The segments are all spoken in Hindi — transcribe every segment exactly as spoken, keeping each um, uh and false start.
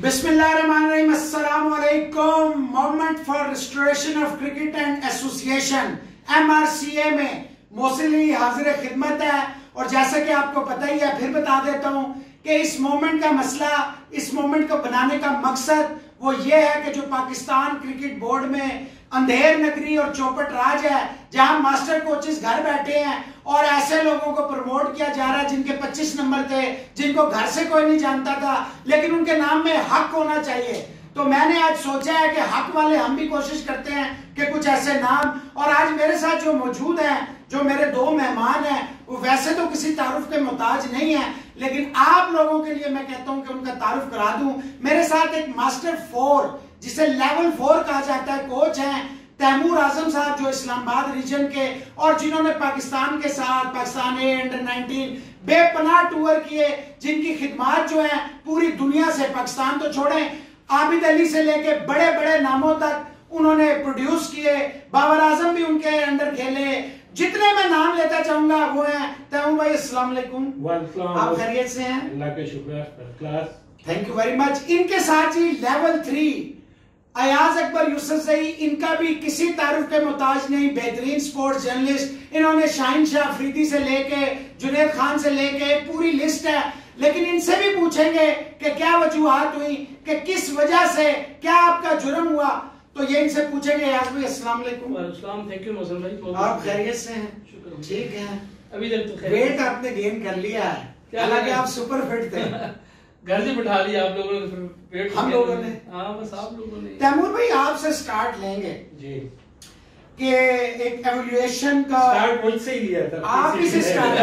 बिस्मिल्लाहिर्रहमानिर्रहीम, अस्सलाम वालेकुम। Movement for restoration of cricket and association M R C A में मोहसिन अली हाजिर खिदमत है। और जैसा कि आपको पता ही है, फिर बता देता हूं कि इस मूवमेंट का मसला, इस मूवमेंट को बनाने का मकसद वो ये है कि जो पाकिस्तान क्रिकेट बोर्ड में अंधेर नगरी और चौपट राज है, जहां मास्टर कोचेस घर बैठे हैं और ऐसे लोगों को प्रमोट किया जा रहा है जिनके पच्चीस नंबर थे, जिनको घर से कोई नहीं जानता था, लेकिन उनके नाम में हक होना चाहिए। तो मैंने आज सोचा है कि हक वाले हम भी कोशिश करते हैं कि कुछ ऐसे नाम। और आज मेरे साथ जो मौजूद हैं, जो मेरे दो मेहमान हैं, वो वैसे तो किसी तारुफ के मोहताज नहीं है, लेकिन आप लोगों के लिए मैं कहता हूं कि उनका तारुफ करा दूं। मेरे साथ एक मास्टर फोर, जिसे लेवल फोर कहा जाता है, कोच हैं तैमूर आजम साहब, जो इस्लामाबाद रीजन के, और जिन्होंने पाकिस्तान के साथ पाकिस्तान ए अंडर नाइनटीन बेपनाह टूर किए, जिनकी खिदमात जो है पूरी दुनिया से, पाकिस्तान तो छोड़ें, आबिद अली से लेके बड़े बड़े नामों तक उन्होंने प्रोड्यूस किए। बाबर आजम भी उनके अंडर खेले। जितने मैं नाम लेता चाहूंगा वो हैं तैमूर भाई, अस्सलाम वालेकुम। आप खैरियत से हैं? अल्लाह का शुक्र, first class, thank you very much. इनके साथ ही लेवल थ्री अयाज अकबर यूसुफ सही, इनका भी किसी तारुफ के मोहताज नहीं, बेहतरीन स्पोर्ट्स जर्नलिस्ट। इन्होंने शाहीन शाह अफरीदी से लेके जुनैद खान से लेके पूरी लिस्ट है, लेकिन इनसे भी पूछेंगे कि क्या वजूहात हुई, कि किस वजह से, क्या आपका जुर्म हुआ, तो ये इनसे पूछेंगे। अयाज भाई अस्सलाम वालेकुम। अस्सलाम, थैंक यू मोहसिन भाई। आप खैरियत से हैं? शुक्र, ठीक है। अभी तक तो वेट आपने गेन कर लिया है, हालांकि आप सुपर फिट थे। घर से बिठा लिया आप लोगों ने, फिर वेट हम लोगों ने, हाँ बस आप लोगों ने। तैमूर भाई आपसे स्टार्ट लेंगे जी, कि एक एवोल्यूशन का स्टार्ट मुझसे ही लिया था, आप ही से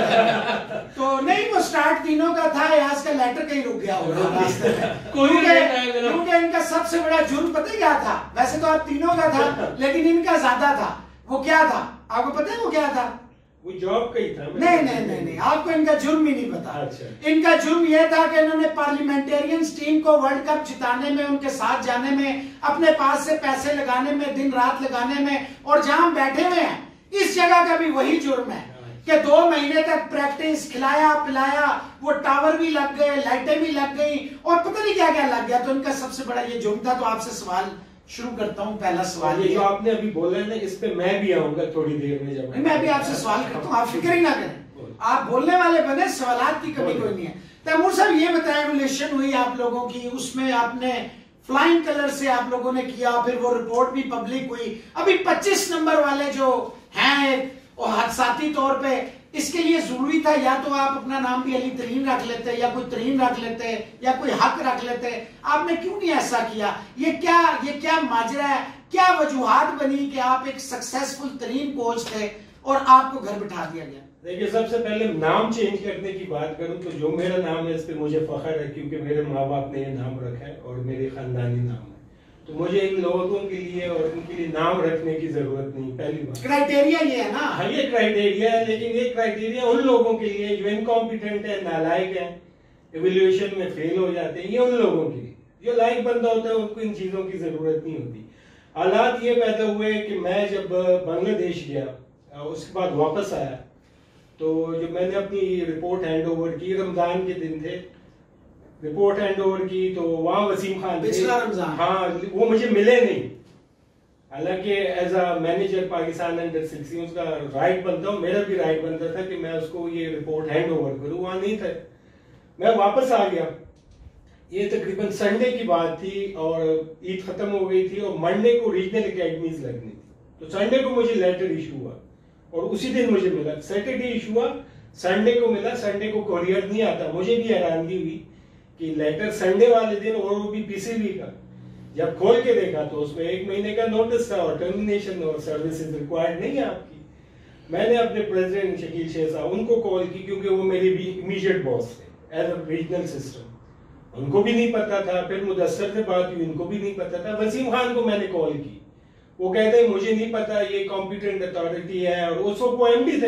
स्टार्ट तो नहीं, वो स्टार्ट तीनों का था। आज का लेटर कहीं रुक गया होगा रास्ते में, क्योंकि इनका सबसे बड़ा जुर्म पता है क्या था? वैसे तो आप तीनों का था, लेकिन इनका ज्यादा था। वो क्या था आपको पता है? वो क्या था? वो जॉब का ही था। नहीं नहीं नहीं नहीं, आपको इनका जुर्म ही नहीं पता। अच्छा। इनका जुर्म यह था कि इन्होंने पार्लियामेंटेरियंस टीम को वर्ल्ड कप जिताने में, उनके साथ जाने में, अपने पास से पैसे लगाने में, दिन रात लगाने में, और जहां बैठे हुए हैं इस जगह का भी वही जुर्म है कि दो महीने तक प्रैक्टिस, खिलाया पिलाया, वो टावर भी लग गए, लाइटें भी लग गई, और पता नहीं क्या क्या लग गया। तो इनका सबसे बड़ा ये जुर्म था। तो आपसे सवाल शुरू करता हूँ। पहला सवाल ये जो आपने अभी बोला है ना, इस पे मैं भी आऊंगा थोड़ी देर में। जब मैं भी आपसे सवाल करता हूँ, आप फिक्र ही ना करें, आप बोलने वाले बने, सवालात की कमी कोई नहीं है। तैमूर साहब ये बताएं, एवोल्यूशन हुई आप लोगों की, उसमें आपने फ्लाइंग कलर से आप लोगों ने किया, फिर वो रिपोर्ट भी पब्लिक हुई। अभी पच्चीस नंबर वाले जो हैं और हादसाती तौर पे, इसके लिए जरूरी था या तो आप अपना नाम भी अली तरीन रख लेते, या कोई तरीन रख लेते, या कोई हक रख लेते। आपने क्यों नहीं ऐसा किया? ये क्या ये क्या माजरा है? क्या वजूहात बनी कि आप एक सक्सेसफुल तरीन कोच थे और आपको घर बिठा दिया गया? देखिए, सबसे पहले नाम चेंज करने की बात करूं तो जो मेरा नाम है इस पे मुझे फख्र है, क्योंकि मेरे माँ बाप ने ये नाम रखा है और मेरे खानदानी नाम है। तो मुझे इन लोगों के लिए और इनके लिए नाम रखने की जरूरत नहीं। पहली बात, क्राइटेरिया ये है ना? हाँ, ये क्राइटेरिया है, लेकिन ये क्राइटेरिया उन लोगों के लिए जो इनकॉम्पिटेंट है, नालायक है, एवोल्यूशन में फेल हो जाते हैं। ये उन लोगों के लिए, जो लायक बंदा होता है उनको इन चीजों की जरूरत नहीं होती। हालात ये पैदा हुए कि मैं जब बांग्लादेश गया, उसके बाद वापस आया, तो जब मैंने अपनी रिपोर्ट हैंड ओवर की, रमजान के दिन थे, रिपोर्ट हैंड ओवर की, तो वहां वसीम खान थे। हाँ, वो मुझे मिले नहीं। हालांकि as a manager Pakistan under sixteen का राइट बनता हूँ, मेरा भी राइट बनता था कि मैं उसको ये रिपोर्ट हैंड ओवर करूँ। वहां नहीं थे, मैं वापस आ गया। ये तकरीबन संडे की बात थी और ईद खत्म हो गई थी और मंडे को रीजनल एकेडमीज लगनी थी। तो संडे को मुझे लेटर इशू हुआ और उसी दिन मुझे मिला। सैटरडे इशू हुआ, संडे को मिला। संडे को कोरियर नहीं आता। मुझे भी हैरानगी हुई कि लेटर संडे वाले दिन, और वो भी पीसीबी का। जब खोल के देखा तो उसमें एक महीने का नोटिस था और टर्मिनेशन और सर्विसेज रिक्वायर्ड नहीं है आपकी। मैंने अपने प्रेसिडेंट शकील शेख साहब उनको कॉल की, क्योंकि वो मेरे भी इमीडिएट बॉस थे एज अ रीजनल सिस्टम। उनको भी नहीं पता था। फिर मुदस्सर से बात हुई, उनको भी नहीं पता था। वसीम खान को मैंने कॉल की, वो कहते मुझे नहीं पता, ये कॉम्पिटेंट अथॉरिटी है, और उस वक्त वो एमडी थे।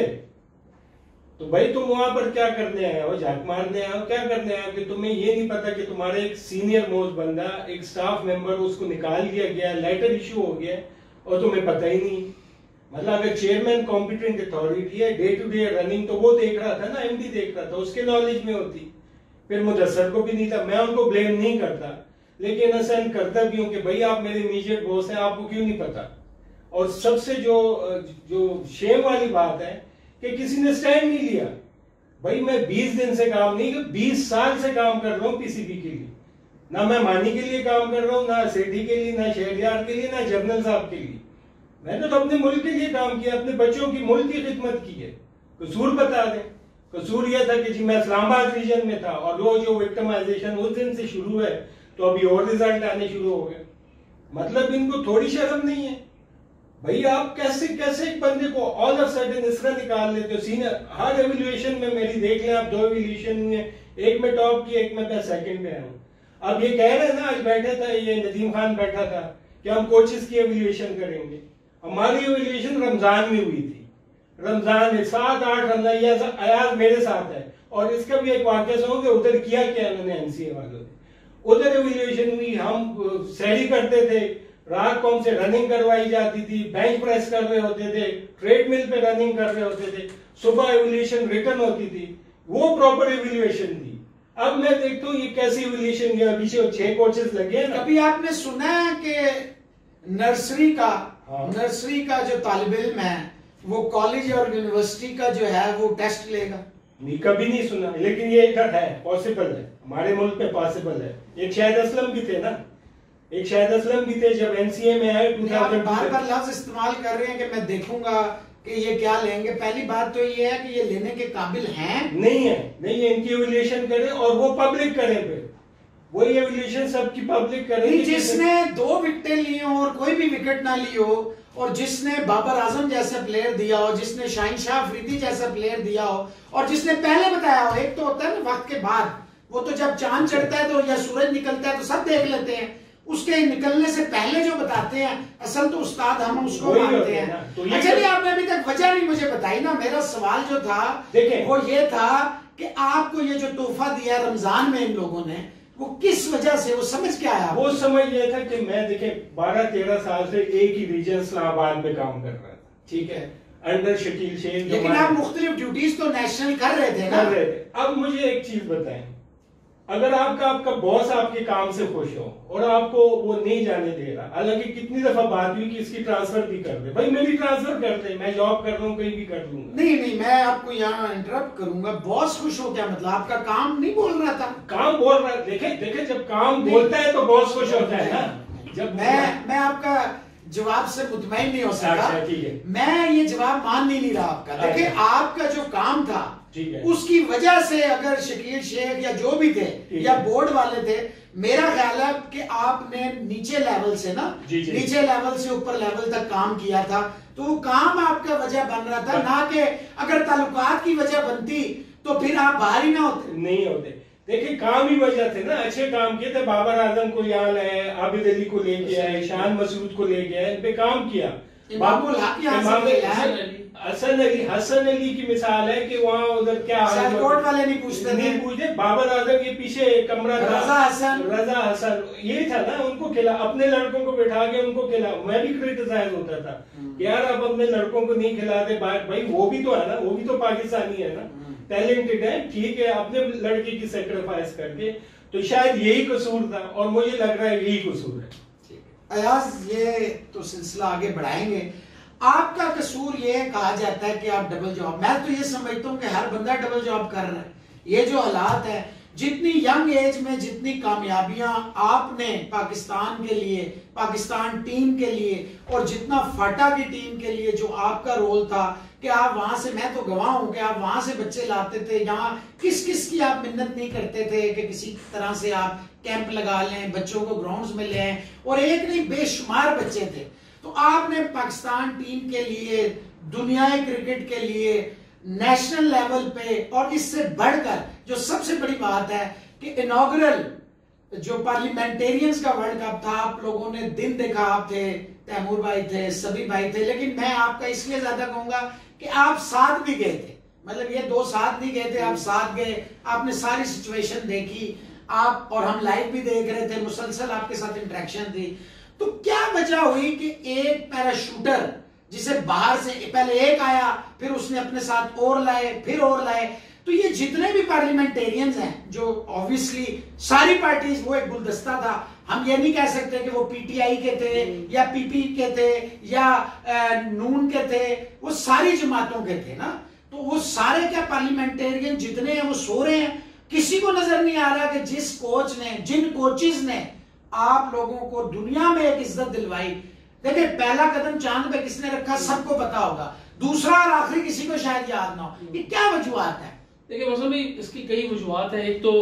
तो भाई तुम वहां पर क्या करने आए हो? झाक मारने आए हो? क्या करने आए हो कि तुम्हें ये नहीं पता कि तुम्हारे एक सीनियर मोस्ट बंदा, एक स्टाफ मेंबर, उसको निकाल दिया गया, लेटर इशू हो गया और तुम्हें पता ही नहीं। मतलब अगर चेयरमैन कॉम्पिटेंट अथॉरिटी है, डे टू डे रनिंग तो वो देख रहा था ना, एमडी देख रहा था, उसके नॉलेज में होती। फिर मुदस्सर को भी नहीं था। मैं उनको ब्लेम नहीं करता, लेकिन असन कर्तव्यों के भाई आप मेरे इमीडिएट बॉस हैं, आपको क्यों नहीं पता। और सबसे जो जो शेम वाली बात है कि किसी ने स्टैंड नहीं लिया। भाई मैं बीस दिन से काम नहीं, बीस साल से काम कर रहा हूँ पीसीबी के लिए। ना मैं मानी के लिए काम कर रहा हूँ, ना सेठी के लिए, ना शहरियार के लिए, ना जनरल साहब के लिए। मैंने तो अपने मुल्क के लिए काम किया, अपने बच्चों की मुल्क की खिदमत की है। कसूर बता दें। कसूर यह था कि जी मैं इस्लामाबाद रीजन में था और वो जो विक्टिमाइजेशन उस दिन से शुरू है तो अभी और रिजल्ट आने शुरू हो गए। मतलब इनको थोड़ी शर्म नहीं है। भाई आप कैसे कैसे एक बंदे को ऑल ऑफ सडन इस तरह निकाल लेते हो। सीनियर हर एवल्यूएशन में मेरी देख लें आप, दो एवल्यूएशन में, एक में टॉप की, एक में मैं सेकंड में आया हूँ। अब ये कह रहे हैं ना, आज बैठे था ये नदीम खान बैठा था कि हम कोचेस की एवल्यूएशन करेंगे। हमारी एवल्यूएशन रमजान में हुई थी। रमजान में सात आठ रमजान अयाज मेरे साथ है और इसका भी एक वाक्य सुनोगे उधर किया क्या उन्होंने एनसीए वालों ने। उधर एवल्यूएशन हुई, हम सैरी करते थे, रात को हमसे रनिंग करवाई जाती थी, बेंच प्रेस कर रहे होते थे, ट्रेडमिल पे रनिंग कर रहे होते थे, सुबह एवल्यूएशन रिटर्न होती थी, वो प्रॉपर एवल्यूएशन थी। अब मैं देखता हूँ ये कैसी एवल्यूएशन है। अभी से छह कोचेस लगे हैं ना। कभी आपने सुना है कि नर्सरी का हाँ। नर्सरी का जो तालिब इल्म है वो कॉलेज और यूनिवर्सिटी का जो है वो टेस्ट लेगा? नहीं, कभी नहीं सुना, लेकिन ये इधर है, पॉसिबल है, हमारे मुल्क में पॉसिबल है। एक शाहिद असलम भी थे ना, एक शाहिद असलम भी थे जब एनसीए में आए। बार बार लफ्ज इस्तेमाल कर रहे हैं कि मैं देखूंगा कि ये क्या लेंगे। पहली बात तो ये है कि ये लेने के काबिल हैं नहीं है, नहीं है। इनकी एवल्यूएशन करें और वो पब्लिक करें, फिर वही एवल्यूएशन सबकी पब्लिक करें। जिसने दो विकेटें ली हो और कोई भी विकेट ना ली हो, और जिसने बाबर आजम जैसा प्लेयर दिया हो, जिसने शाहीन शाह अफरीदी जैसा प्लेयर दिया हो, और जिसने पहले बताया हो। एक तो होता है ना वक्त के बाद, वो तो जब चांद चढ़ता है तो या सूरज निकलता है तो सब देख लेते हैं, उसके निकलने से पहले जो बताते हैं असल तो उस्ताद हम उसको मानते हैं। तो अच्छा जी, आपने अभी तक वजह नहीं मुझे बताई ना। मेरा सवाल जो था देखें वो ये था कि आपको ये जो तोहफा दिया रमजान में इन लोगों ने, वो किस वजह से, वो समझ क्या आया? वो समझ ये था कि मैं देखे बारह तेरह साल से एक ही रीजन इस्लामाबाद में काम कर रहा था, ठीक है, अंडर शकील शेख। लेकिन आप मुख्तलिफ ड्यूटीज तो नेशनल कर रहे थे ना? कर रहे थे। अब मुझे एक चीज बताएं, अगर आपका आपका बॉस आपके काम से खुश हो और आपको वो नहीं जाने दे रहा, हालांकि कितनी दफा बात हुई कि इसकी ट्रांसफर भी कर दे, भाई मेरी ट्रांसफर कर दे, मैं जॉब कर रहा हूँ, कहीं भी कर लूंगा। नहीं नहीं, मैं आपको यहाँ इंटरप्ट करूंगा। बॉस खुश हो क्या मतलब? आपका काम नहीं बोल रहा था? काम बोल रहा है। देखे देखे जब काम बोलता है तो बॉस खुश होता है ना। जब मैं मैं आपका जवाब से मुतमईन नहीं हो सकता। ठीक है, मैं ये जवाब मान नहीं रहा आपका। देखिए आपका जो काम था उसकी वजह से अगर शकील शेख या जो भी थे या बोर्ड वाले थे, मेरा ख्याल है कि आपने नीचे लेवल से ना जी जी। नीचे लेवल से ऊपर लेवल तक काम किया था, तो वो काम आपका वजह बन रहा था ना कि अगर ताल्लुकात की वजह बनती तो फिर आप बाहर ही ना होते। नहीं होते। देखिए काम ही वजह थे ना, अच्छे काम किए थे। बाबर आजम को यहाँ लाए, आबिद अली को लेके आए, शान मसूद को लेके आए, इन पे काम किया। बाबुल हसन अली हसन अली की मिसाल है कि वहाँ उधर क्या कोर्ट वाले नहीं पूछते नहीं पूछते। बाबर आजम के पीछे कमरा था, रजा हसन रजा हसन ये था ना, उनको खिला, अपने लड़कों को बैठा के उनको खिला। मैं भी क्रिटिसाइज होता था कि यार अब अपने लड़कों को नहीं खिलाते, भाई वो भी तो है ना, वो भी तो पाकिस्तानी है ना, टैलेंटेड है, ठीक है, अपने लड़के की सेक्रीफाइस करके। तो शायद यही कसूर था और मुझे लग रहा है यही कसूर है। अयाज ये तो सिलसिला आगे बढ़ाएंगे। आपका कसूर ये कहा जाता है कि आप डबल जॉब, मैं तो ये समझता हूँ कि हर बंदा डबल जॉब कर रहा है। ये जो हालात है, जितनी यंग एज में जितनी कामयाबियां आपने पाकिस्तान के लिए, पाकिस्तान टीम के लिए और जितना फाटा की टीम के लिए जो आपका रोल था कि आप वहां से, मैं तो गवाह हूं कि आप वहां से बच्चे लाते थे, यहाँ किस किस की आप मिन्नत नहीं करते थे कि किसी तरह से आप कैंप लगा लें, बच्चों को ग्राउंड्स में ले आए, और एक नहीं बेशुमार बच्चे थे। तो आपने पाकिस्तान टीम के लिए, दुनियाई क्रिकेट के लिए, नेशनल लेवल पे, और इससे बढ़कर जो सबसे बड़ी बात है कि इनॉग्रल जो पार्लियामेंटेरियंस का वर्ल्ड कप था, आप लोगों ने दिन देखा, आप थे, तैमूर भाई थे, सभी भाई थे, लेकिन मैं आपका इसलिए ज्यादा कहूंगा कि आप साथ भी गए थे। मतलब ये दो साथ नहीं गए थे, आप साथ गए, आपने सारी सिचुएशन देखी, आप और हम लाइव भी देख रहे थे, मुसलसल आपके साथ इंटरेक्शन थी। तो क्या वजह हुई कि एक पैराशूटर जिसे बाहर से पहले एक आया, फिर उसने अपने साथ और लाए, फिर और लाए, तो ये जितने भी पार्लियामेंटेरियंस हैं, जो ऑब्वियसली सारी पार्टीज, वो एक गुलदस्ता था, हम ये नहीं कह सकते कि वो पीटीआई के थे या पीपी के थे या नून के थे, वो सारी जमातों के थे ना। तो वो सारे क्या पार्लियामेंटेरियन जितने हैं वो सो रहे हैं? किसी को नजर नहीं आ रहा कि जिस कोच ने, जिन कोचेस ने आप लोगों को दुनिया में एक इज्जत दिलवाई। देखिए, पहला कदम चांद पे किसने रखा सबको पता होगा, दूसरा और आखिरी किसी को शायद याद ना हो। ये क्या वजूहत है? देखिए मौसम भाई, इसकी कई वजूहत है। एक तो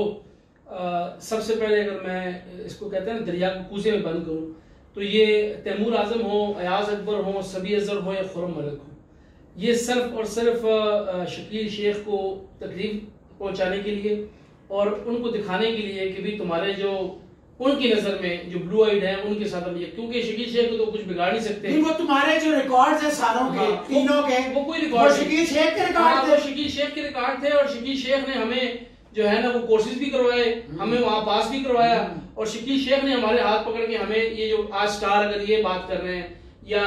आ, सबसे पहले अगर मैं इसको कहते हैं ना दरिया को कूजे में बंद करूं, तो ये तैमूर आजम हो, अयाज अकबर हो, सभी अजहर हो या खुर्रम मलिक हो, ये सिर्फ और सिर्फ शकील शेख को तकलीफ पहुंचाने के लिए और उनको दिखाने के लिए कि भी तुम्हारे जो उनकी नजर में जो ब्लू आइड है उनके साथ हम, क्योंकि शकील शेख को तो कुछ बिगाड़ नहीं सकते। वो तुम्हारे जो रिकॉर्ड्स हैं सारों के, हाँ, तीनों के, वो कोई रिकॉर्ड शकील शेख के रिकॉर्ड थे, वो शकील शेख के रिकॉर्ड थे। और शकील शेख ने हमें जो है ना वो कोर्सेज भी करवाए, हमें वहां पास भी करवाया। और शकील शेख ने हमारे हाथ पकड़ के हमें ये जो आज स्टार अगर ये बात कर रहे हैं, या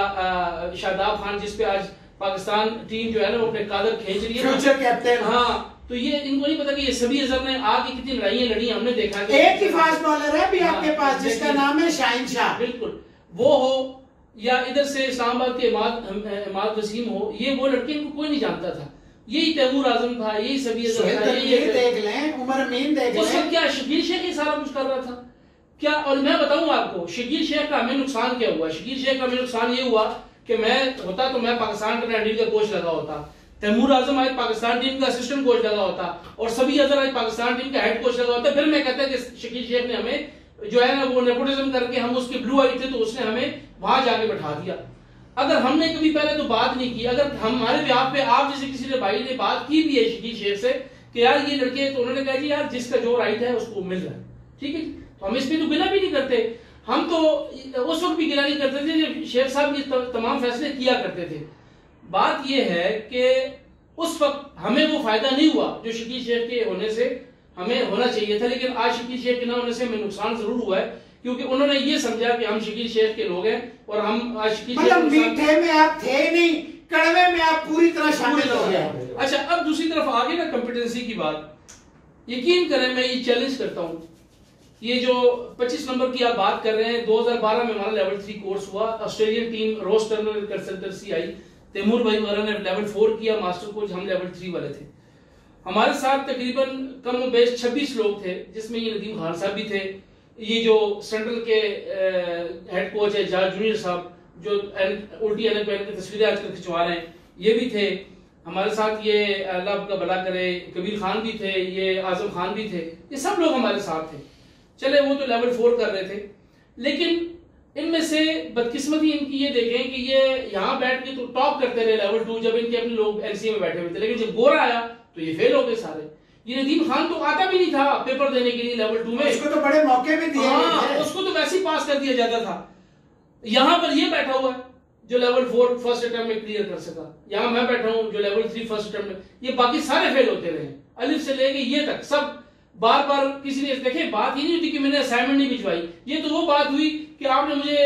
शादाब खान जिस पे आज पाकिस्तान टीम जो है ना वो अपने कादर खींच रही है, फ्यूचर कैप्टन, हाँ, तो ये इनको नहीं पता कि ये सभी अजहर ने आगे कितनी लड़ाइयां लड़ी, हमने देखा। एक ही फास्ट बॉलर है भी आपके पास जिसका नाम है शाहिन शाह, बिल्कुल वो हो, या इधर से इस्लामाबाद के इमाद वसीम हो, ये वो लड़के इनको कोई नहीं जानता था। यही तैमूर आजम था, यही सभी अजहर था, यही देख लें, उमर अमीन देख लें, क्या शकील शेख ही सारा कुछ कर रहा था क्या? और मैं बताऊं आपको शकील शेख का हमें नुकसान क्या हुआ। शकील शेख का हमें नुकसान ये हुआ कि मैं होता तो मैं पाकिस्तान टीम का कोच लगा होता, तैमूर आजम आज पाकिस्तान टीम का असिस्टेंट कोच लगा होता, और सभी अजहर आज पाकिस्तान टीम का हेड कोच लगा होता। फिर मैं कहता कि शकील शेख ने हमें जो है ना वो नेपोटिज्म करके, हम उसके ब्लू आई थे तो उसने हमें वहां जाके बैठा दिया। अगर हमने कभी पहले तो बात नहीं की, अगर हमारे ब्याह पे आप जैसे किसी ने भाई ने बात की भी है शकील शेख से कि यार ये लड़के, तो उन्होंने कहा जी यार जिसका जो राइट है उसको मिल रहा है, ठीक है, तो हम इस पे तो गिला भी नहीं करते। हम तो उस वक्त भी गिला नहीं करते थे जब शेख साहब ये तमाम फैसले किया करते थे। बात यह है कि उस वक्त हमें वो फायदा नहीं हुआ जो शकील शेख के होने से हमें होना चाहिए था, लेकिन आज शकील शेख के ना होने से हमें नुकसान जरूर हुआ है, क्योंकि उन्होंने ये समझा कि हम शकील शेख के लोग हैं और हम आज शकील मतलब मीठे में आप थे नहीं, कड़वे में आप पूरी तरह शामिल हो गए। अच्छा, अब दूसरी तरफ आगे ना कॉम्पिटेंसी की बात, यकीन करें मैं ये चैलेंज करता हूँ, ये जो पच्चीस नंबर की आप बात कर रहे हैं, दो हज़ार बारह में हमारा लेवल थ्री कोर्स हुआ, ऑस्ट्रेलियन टीम रोज टर्नर कंसल्टेंसी आई, तैमूर भाई वगैरह ने लेवल फोर किया मास्टर कोच, हम लेवल थ्री वाले थे। हमारे साथ तकरीबन कम बेश छब्बीस लोग थे, जिसमें ये नदीम खान साहब भी थे, ये जो सेंट्रल के हेड कोच है जाज जूनियर साहब, जो उल्टी एन की तस्वीरें आजकल खिंचवा रहे हैं, ये भी थे हमारे साथ। ये अल्लाह का भला करे कबीर खान भी थे, ये आजम खान भी थे, ये सब लोग हमारे साथ थे। चले वो तो लेवल फोर कर रहे थे, लेकिन इनमें से बदकिस्मती इनकी ये देखें कि ये यहाँ बैठ के तो टॉप करते रहे लेवल टू, जब इनके अपने लोग एलसीए में बैठे हुए थे, लेकिन जब गोरा आया तो ये फेल हो गए सारे। ये नदीम खान तो आता भी नहीं था पेपर देने के लिए लेवल टू में, उसको तो बड़े मौके भी दिए गए थे, उसको तो वैसे ही पास कर दिया जाता था। यहाँ पर ये बैठा हुआ है जो लेवल फोर फर्स्ट अटेम्प्ट में क्लियर कर सका, यहाँ मैं बैठा हूँ जो लेवल थ्री फर्स्ट अटेम्प्ट में, ये बाकी सारे फेल होते रहे, अलिफ से लेके ये तक सब बार बार किसी ने देखे। बात ही नहीं होती कि मैंने असाइनमेंट नहीं भिजवाई, ये तो वो बात हुई कि आपने मुझे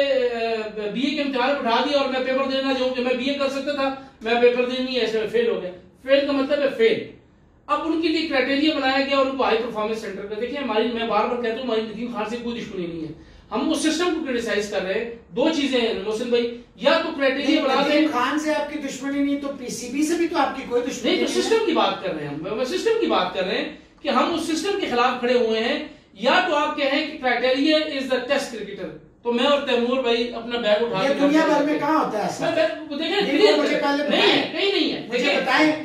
बीए के इम्तिहान में बैठा दिया और मैं पेपर देना जो कि मैं बीए कर सकता था, मैं पेपर देनी नहीं, ऐसे में फेल हो गया। फेल का मतलब है फेल। अब उनके लिए क्राइटेरिया बनाया गया और उनको हाई परफॉर्मेंस सेंटर का, देखिए हमारी, मैं बार बार कहता हूँ हमारी नदीम खान से कोई दुश्मनी नहीं है, हम उस सिस्टम को क्रिटिसाइज कर रहे हैं। दो चीजें हैं मोहसिन भाई, या तो क्राइटेरिया बना दें, खान से आपकी दुश्मनी नहीं तो पीसीबी से भी तो आपकी कोई दुश्मनी नहीं, तो सिस्टम की बात कर रहे हैं हम, सिस्टम की बात कर रहे हैं कि हम उस सिस्टम के खिलाफ खड़े हुए हैं। या तो आप कहें कि criteria is the test cricketer, तो मैं और तैमूर भाई अपना बैग उठा के, दुनिया भर में कहाँ होता है ऐसा? देखें मुझे पहले नहीं है, कहीं नहीं है, मुझे बताएं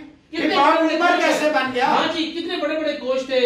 कितने कैसे बन गया। हाँ जी, कितने बड़े बड़े कोच थे,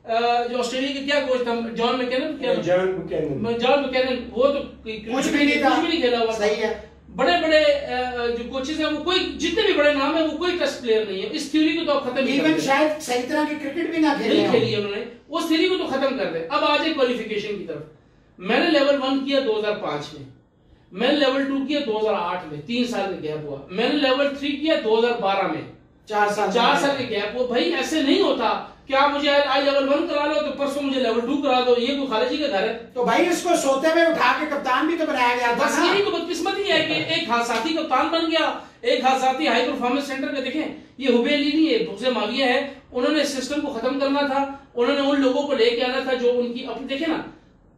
जो ऑस्ट्रेलिया के क्या कोच था, जॉन मैकेनन, क्या जॉन बुकैनन, जॉन मैकेनन, वो तो कुछ भी नहीं था, कुछ भी नहीं खेला हुआ। सही है। बड़े बड़े जो कोचेस हैं वो कोई, जितने भी बड़े नाम है वो कोई टेस्ट प्लेयर नहीं है। इस थ्योरी को तो आप खत्म ही कर दे, शायद सही तरह की क्रिकेट भी ना खेली खेली है उन्होंने, उस थ्योरी को तो खत्म कर दे। अब आ जाए क्वालिफिकेशन की तरफ। मैंने लेवल वन किया दो हज़ार पाँच में, मैंने लेवल टू किया दो हज़ार आठ में, तीन साल का गैप हुआ। मैंने लेवल थ्री किया दो हज़ार बारह में, चार साल चार साल के गैप हुआ। भाई ऐसे नहीं होता कि आप मुझे आज लेवल वन करा लो तो परसों मुझे लेवल टू करा दो, ये कोई खालिजी का घर है? तो भाई इसको सोते हुए उठा के कप्तान भी तो बनाया गया था। बस यही तो बदकिस्मती है कि एक हाथ साथी कप्तान बन गया, एक हाथ साथी हाई परफॉर्मेंस सेंटर का। देखें ये हुबेली नहीं है, भूसे माविया है, उन्होंने सिस्टम को खत्म करना था, उन्होंने उन लोगों को लेके आना था जो उनकी अपनी, देखे ना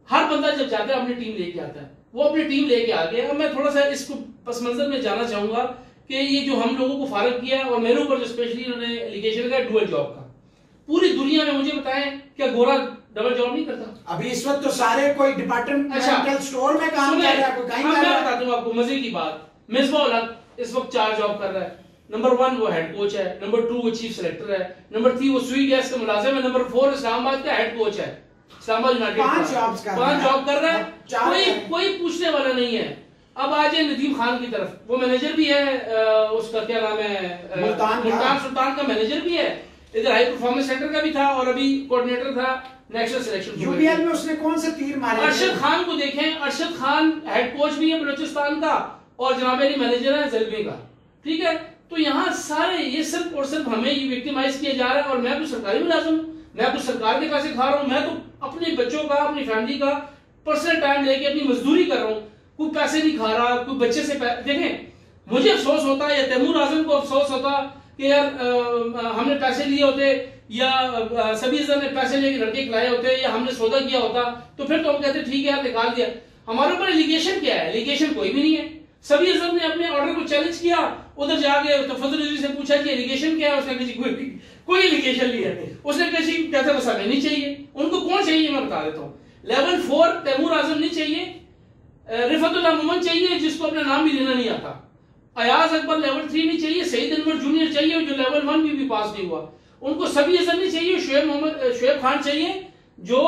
हर बंदा जब जाता है अपनी टीम लेके आता है, वो अपनी टीम लेके आ गया। मैं थोड़ा सा इसको पस मंजर में जाना चाहूंगा कि ये जो हम लोगों को फारग किया और मेरे ऊपर जो स्पेशली उन्होंने एलिगेशन का डुअल जॉब का, पूरी दुनिया में मुझे बताएं क्या गोरा डबल जॉब नहीं करता? अभी इस वक्त तो सारे कोई डिपार्टमेंटल स्टोर में काम कर रहा है, कोई कहीं कर रहा है। मैं बताता हूँ आपको मजे की बात, मिसबा इस वक्त चार जॉब कर रहा है। नंबर वन वो हेड कोच है, नंबर टू वो चीफ सेलेक्टर है, नंबर थ्री वो सुई गैस का मुलाजिम है, नंबर फोर इस्लामाबाद का हेड कोच है, इस्लामाबाद यूनाइटेड पांच जॉब्स कर पांच जॉब कर रहा है, कोई है। कोई पूछने वाला नहीं है। अब आ जाए नदीम खान की तरफ, वो मैनेजर भी है, उसका क्या नाम है, मुल्तान सुल्तान का मैनेजर भी है, इधर हाई परफॉर्मेंस सेंटर का भी था और अभी कोऑर्डिनेटर था नेशनल सिलेक्शन। यूपीएल में उसने कौन से तीर मारे? अरशद खान को देखें, अरशद खान हेड कोच भी है बलूचिस्तान का और जनाब अली मैनेजर है जलबे का, ठीक है। तो यहाँ सारे ये सिर्फ और सिर्फ हमें ये विक्टिमाइज किया जा रहा है। और मैं तो सरकारी मुलाजिम, मैं तो सरकार के पैसे खा रहा हूँ, मैं तो अपने बच्चों का, अपनी फैमिली का पर्सनल टाइम लेके अपनी मजदूरी कर रहा हूँ, कोई पैसे नहीं खा रहा, कोई बच्चे से देखें मुझे अफसोस होता या तैमूर आजम को अफसोस होता कि यार आ, हमने पैसे लिए होते या सभी ने पैसे लेके लड़के खिलाए होते या हमने सौदा किया होता तो फिर तो हम कहते ठीक है यार निकाल दिया। हमारे ऊपर एलिगेशन क्या है? एलिगेशन कोई भी नहीं है। सभी अजम ने अपने ऑर्डर को चैलेंज किया, उधर जाके तो फजल से पूछा कि एलिगेशन क्या है, उसने किसी कोई कोई एलिगेशन लिया नहीं, उसने किसी कहता बस हमें नहीं चाहिए। उनको कौन चाहिए मैं बता देता हूँ। लेवल फोर तैमूर आजम नहीं चाहिए, रिफतुल्लाह मोमन चाहिए जिसको अपना नाम भी लेना नहीं आता, अयाज अकबर लेवल थ्री नहीं चाहिए, सईद अनवर जूनियर चाहिए जो लेवल वन भी, भी पास नहीं हुआ, उनको सभी अजम नहीं चाहिए, शुएब मोहम्मद शुएब खान चाहिए जो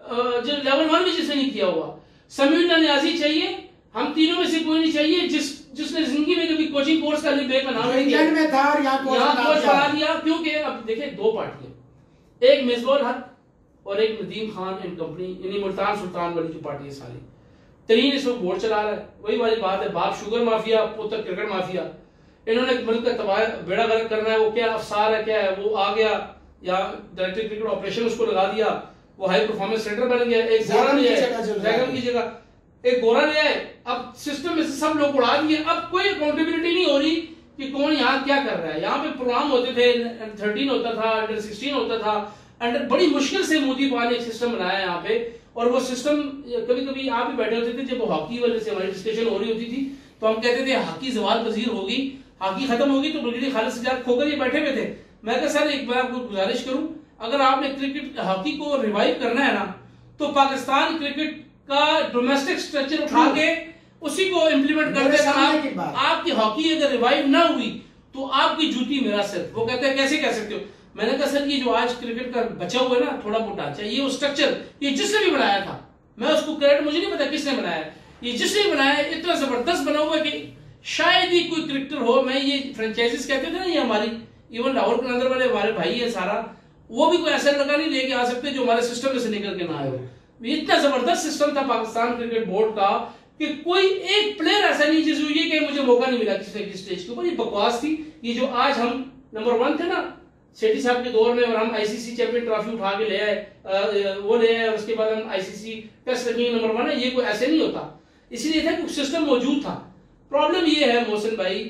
जो लेवल वन भी जिसने नहीं किया हुआ, समीउल्लाह नियाजी चाहिए, हम तीनों में से कोई नहीं चाहिए जिस जिसने जिंदगी में कभी कोचिंग कोर्स का लिबे का नाम इंग्लैंड में था और यहाँ कोच बना दिया। क्योंकि अब देखिए दो पार्टियां, एक मिसबाह हक और एक नदीम खान एंड कंपनी, यानी मुल्तान सुल्तान वाली जो पार्टी है सारी तरीन इस वक्त बोर्ड चला रहा है। वही वाली बात है, बाप शुगर माफिया, पुत्र क्रिकेट माफिया। इन्होंने मुल्क का तबाह बेड़ा गर्क करना है, वो क्या अफसार है क्या है, वो आ गया या डायरेक्टर क्रिकेट ऑपरेशन उसको लगा दिया, वो हाई परफॉर्मेंस सेंटर बन गया, एक गोरा ले आए जैगम की जगह एक गोरा ले आए, अब सिस्टम में से सब लोग उड़ा दिए। अब कोई अकाउंटेबिलिटी नहीं हो रही कि कौन यहाँ क्या कर रहा है। यहाँ पे प्रोग्राम होते थे, थर्टीन होता था, अंडर सिक्सटीन होता था, अंडर बड़ी मुश्किल से मोदी पाल ने एक सिस्टम बनाया यहाँ पे। और वो सिस्टम कभी कभी आप भी बैठे होते थे, जब हॉकी वाले से हमारी डिस्कशन हो रही होती थी तो हम कहते थे हॉकी जवाल पजीर होगी, हॉकी खत्म होगी तो ब्रिगेडियर खालिद सज्जाद खोकर ये बैठे हुए थे। मैं कहा सर एक बार आपको गुजारिश करूं, अगर आपने क्रिकेट हॉकी को रिवाइव करना है ना तो पाकिस्तान क्रिकेट का डोमेस्टिक स्ट्रक्चर उठा के उसी को इम्प्लीमेंट कर दे। आपकी हॉकी अगर रिवाइव ना हुई तो आपकी जूती मेरा सिर। वो कहते हैं कैसे कह सकते हो? मैंने कहा सर ये जो आज क्रिकेट का बचा हुआ है ना थोड़ा बहुत ढांचा, ये वो स्ट्रक्चर ये जिसने भी बनाया था, मैं उसको क्रेडिट मुझे नहीं पता किसने बनाया, ये जिसने बनाया इतना जबरदस्त बना हुआ है कि शायद ही कोई क्रिकेटर हो। मैं ये फ्रेंचाइजीज कहते थे ना, ये हमारी इवन लाहौर के अंदर वाले हमारे भाई है सारा, वो भी कोई ऐसा लगा नहीं लेके आ सकते जो हमारे सिस्टम में से निकल के ना आए हो। इतना जबरदस्त सिस्टम था पाकिस्तान क्रिकेट बोर्ड का कि कोई एक प्लेयर ऐसा नहीं जिसको ये कि मुझे मौका नहीं मिला किसी की स्टेज के ऊपर। ये बकवास थी। ये जो आज हम नंबर वन थे ना सेठी साहब के दौर में, और हम आईसीसी चैंपियन ट्रॉफी उठा के ले आए, वो ले आए, और उसके बाद हम ICC test ranking number one है, ये कोई ऐसे नहीं होता। इसलिए था कि सिस्टम मौजूद था। प्रॉब्लम ये है मोहसिन भाई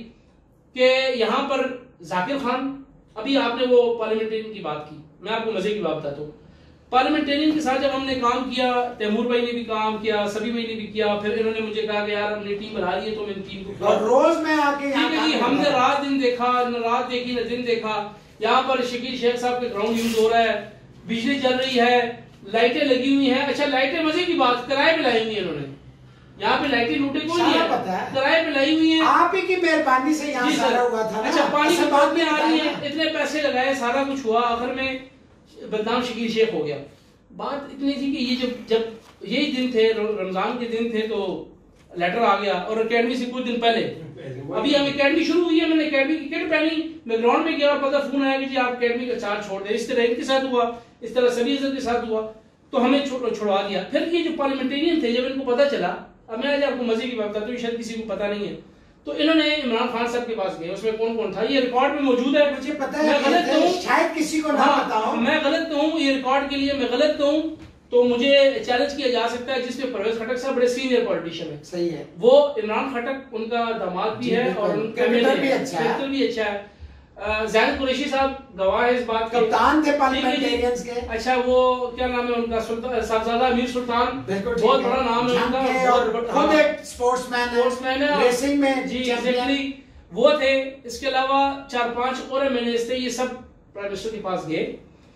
कि यहाँ पर जाकिर खान, अभी आपने वो पार्लियामेंटेरियन की बात की, मैं आपको मजे की बात बताता हूँ। पार्लियामेंटेरियन के साथ जब हमने काम किया, तैमूर भाई ने भी काम किया, सभी भाई ने भी किया, फिर इन्होंने मुझे कहा कि यार हमने टीम बना ली है तो मैं टीम को और रोज मैं आके ठीक है जी, हमने रात दिन देखा, न रात देखी न दिन देखा। यहाँ पर शकील शेख साहब के ग्राउंड यूज हो रहा है, बिजली चल रही है, लाइटें लगी हुई हैं। अच्छा लाइटें मजे की बात, किराए पे लाई हुई है इन्होंने, यहाँ पे लाइटें लूटे कोई नहीं है, किराए पे लाई हुई है, आप ही की मेहरबानी से यहाँ सारा हुआ था। अच्छा पानी की बात में आ रही है, इतने पैसे लगाए, सारा कुछ हुआ, आखिर में बदनाम शकील शेख हो गया। बात इतनी थी कि ये जब जब यही दिन थे, रमजान के दिन थे, तो लेटर आ गया और एकेडमी से कुछ दिन पहले, अभी हम एकेडमी शुरू हुई है, मैंने एकेडमी की किट पहनी, मैं ग्राउंड में गया और पता फोन आया कि जी आप एकेडमी का चार्ज छोड़ दे। इस तरह इनके साथ हुआ, इस तरह सभी के साथ हुआ, तो हमें छुड़वा दिया। फिर ये जो पार्लियामेंटेरियन थे, जब इनको पता चला, अब मैं आज आपको मजे की बात बताता हूँ, शायद किसी को पता नहीं है, तो इन्होंने इमरान खान साहब के पास गए, उसमें कौन कौन था ये रिकॉर्ड में मौजूद है, मुझे पता है, मैं गलत कहूँ शायद किसी को ना पता हो, मैं गलत कहूँ, ये रिकॉर्ड के लिए मैं गलत कहूँ तो मुझे चैलेंज किया जा सकता है, जिसमें परवेज खटक साहब बड़े सीनियर पॉलिटिशियन है। सही है, वो इमरान खटक उनका दामाद भी है और उनका भी अच्छा है, भी अच्छा है। ज़ैद कुरैशी साहब गवाह है इस बात के, कप्तान थे पार्लियामेंटेरियंस के। अच्छा वो क्या नाम है उनका, सुल्तान साहबजादा अमीर सुल्तान, बहुत बड़ा नाम है उनका, और खुद एक स्पोर्ट्समैन है, स्पोर्ट्समैन है रेसिंग में जी एग्जैक्टली वो थे। इसके अलावा चार पांच और एमएनएस थे, ये सब प्राइम मिनिस्टर के पास गए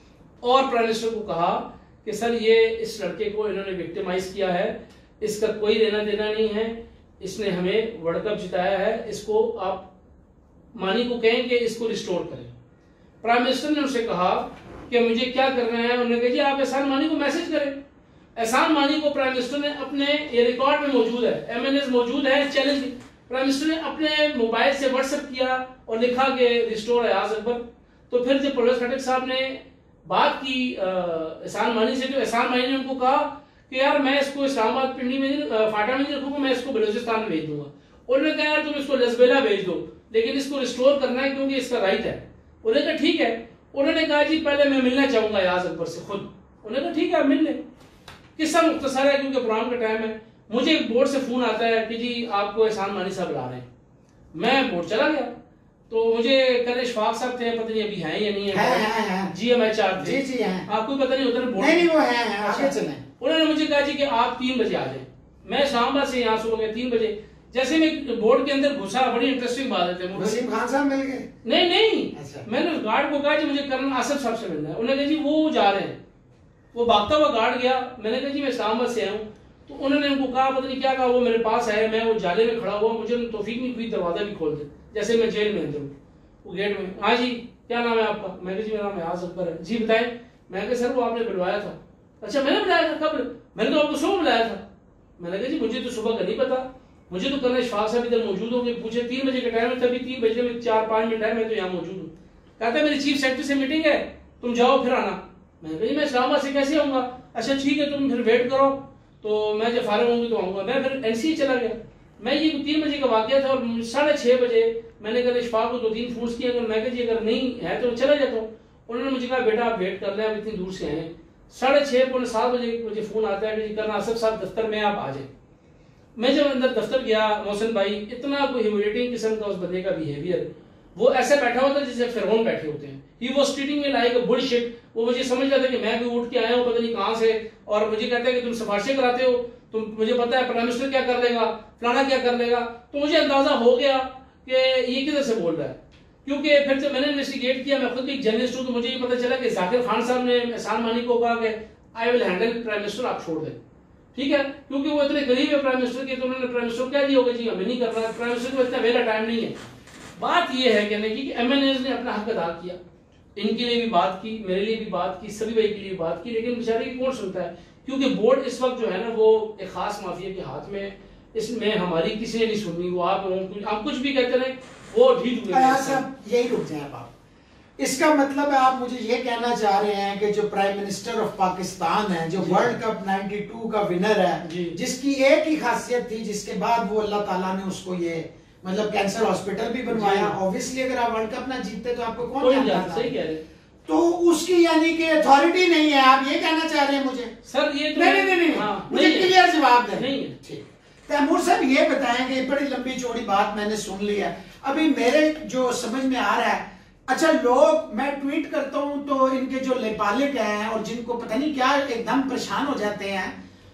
और प्राइम मिनिस्टर को कहा कि सर ये इस लड़के को इन्होंने विक्टिमाइज किया है, इसका कोई लेना देना नहीं है, इसने हमें वर्ल्ड कप जिताया है, इसको आप मानी को कहें कि इसको रिस्टोर करें। प्राइम मिनिस्टर ने उनसे कहा कि मुझे क्या करना है, उन्होंने कहा जी आप एहसान मानी को मैसेज करें। एहसान मानी को प्राइम मिनिस्टर ने अपने, ये रिकॉर्ड में मौजूद है, एमएनएस मौजूद है, चैलेंज प्राइम मिनिस्टर ने अपने मोबाइल से व्हाट्सएप किया और लिखा कि रिस्टोर अयाज अकबर। तो फिर जब परवेज खटक साहब ने बात की एहसान मानी से, तो एहसान मानी ने उनको कहा कि यार मैं इसको इस्लामाबाद पिंडी में फाटा में नहीं रखूंगा, मैं इसको बलूचिस्तान में भेज दूंगा। उन्होंने कहा यार तुम इसको लसबेला भेज दो, लेकिन इसको रिस्टोर करना है क्योंकि इसका राइट है। उन्होंने कहा ठीक है। उन्होंने कहा जी पहले मैं मिलना चाहूंगा अयाज अकबर से खुद। उन्होंने कहा ठीक है मिल ले। किस्सा मुख्तसर है क्योंकि प्रोग्राम का टाइम है। मुझे बोर्ड से फोन आता है कि जी आपको एहसान मानी साहब बुला रहे हैं। मैं बोर्ड चला गया तो मुझे कल इशफाक साहब थे, पता नहीं अभी हैं या नहीं है, जी एम एच आर थे, जी जी हैं, आपको पता नहीं उधर बोर्ड नहीं, नहीं वो है, है आगे चलें। उन्होंने मुझे कहा जी कि आप तीन बजे आ जाए। मैं इस्लामाबाद से यहाँ सुबह गया तीन बजे। जैसे मैं बोर्ड के अंदर घुसा, बड़ी इंटरेस्टिंग बात है, वसीम खान साहब मिल गए? नहीं नहीं अच्छा। मैंने गार्ड को कहा जी मुझे कर्नल आसिफ साहब से मिलना है। उन्होंने कहा जी वो जा रहे हैं। वो भागता हुआ गार्ड गया। मैंने कहा जी मैं इस्लामाबाद से आया हूँ। तो उन्होंने उनको कहा पता नहीं क्या कहा, वो मेरे पास आया, मैं वो जाले में खड़ा हुआ, मुझे तौफीक नहीं हुई दरवाजा भी खोल दे, जैसे मैं जेल में अंदर हूँ। वो गेट में, हाँ जी क्या नाम है आपका? मैं कहा जी मेरा नाम अयाज अकबर है। जी बताएं। मैं कहा सर वो आपने बुलवाया था। अच्छा मैंने बुलाया था? कब? मैंने तो आपको सुबह बुलाया था। मैंने कहा जी मुझे तो सुबह का नहीं पता, मुझे तो कर्नल इशफाक साहब इधर मौजूद होंगे, पूछे तीन बजे का टाइम है, तभी तीन बजे में चार पांच मिनट है, मैं तो यहाँ मौजूद हूँ। कहता है मेरी चीफ सेक्रेटरी से मीटिंग है, तुम जाओ फिर आना। मैंने कहा जी मैं इस्लामाबाद से कैसे आऊंगा? अच्छा ठीक है तुम फिर वेट करो, तो मैं जब फारिग होंगी तो आऊंगा। मैं फिर एनसी चला गया। मैं ये तीन बजे का वाकया था और साढ़े छह बजे मैंने कहा इशफाक को दो तीन फोन किया, अगर मैं कहा जी अगर नहीं है तो चला जाता हूँ। उन्होंने मुझे कहा बेटा आप वेट कर लें, आप इतनी दूर से आए। साढ़े छह पौने सात बजे मुझे फोन आता है कि कर्नल आसिफ साहब दफ्तर में आप आ जाए। मैं जब अंदर दफ्तर गया, मोहसिन भाई इतना कोई ह्यूमिलेटिंग किस्म का उस बंदे का बिहेवियर, वो ऐसे बैठा हुआ था जैसे फिरौन बैठे होते हैं। He was treating me like a bullshit. वो मुझे समझ रहा था कि मैं भी उठ के आया हूँ पता नहीं कहाँ से, और मुझे कहता है कि तुम सिफारिशें कराते हो, तुम मुझे पता है प्राइम मिनिस्टर क्या कर लेगा, फलाना क्या कर लेगा। तो मुझे अंदाजा हो गया कि ये किधर से बोल रहा है, क्योंकि फिर जब मैंने इन्वेस्टिगेट किया, मैं खुद भी एक जर्नलिस्ट हूँ, तो मुझे ये पता चला कि जाकिर खान साहब ने एहसान मानी को कहा कि I will handle prime minister, आप छोड़ दें। ठीक है, क्योंकि वो इतने करीब है प्राइम मिनिस्टर के, तो उन्होंने प्राइम मिनिस्टर कह दिया होगा जी हमें नहीं करना। प्राइम मिनिस्टर को इतना वेला टाइम नहीं है। बात ये है कहने की कि एमएनएस ने अपना हक अदा किया, इनके लिए भी बात की, मेरे लिए भी बात की, सभी भाई के लिए बात की, लेकिन बेचारे की कौन सुनता है, क्योंकि बोर्ड इस वक्त जो है ना वो एक खास माफिया के हाथ में, इसमें हमारी किसी ने नहीं सुननी। वो आप आप कुछ भी कहते रहे, वो ठीक हुए। यही रुक जाए आप। इसका मतलब है आप मुझे ये कहना चाह रहे हैं कि जो प्राइम मिनिस्टर ऑफ पाकिस्तान है, जो वर्ल्ड कप बानवे का विनर है, जिसकी एक ही खासियत थी, जिसके बाद वो अल्लाह ताला ने उसको ये मतलब कैंसर हॉस्पिटल भी बनवाया। ऑब्वियसली अगर आप वर्ल्ड कप ना जीतते तो आपको कौन जानता था? सही कह रहे। तो उसकी यानी कि अथॉरिटी नहीं है, आप ये कहना चाह रहे हैं मुझे? सर ये तो नहीं नहीं नहीं, नहीं। हाँ, मुझे क्लियर जवाब दें। नहीं ठीक। तैमूर साहब ये बताएं कि बड़ी लंबी चौड़ी बात मैंने सुन ली है, अभी मेरे जो समझ में आ रहा है, अच्छा लोग, मैं ट्वीट करता हूं तो इनके जो लेपालिक हैं और जिनको पता नहीं क्या एकदम परेशान हो जाते हैं,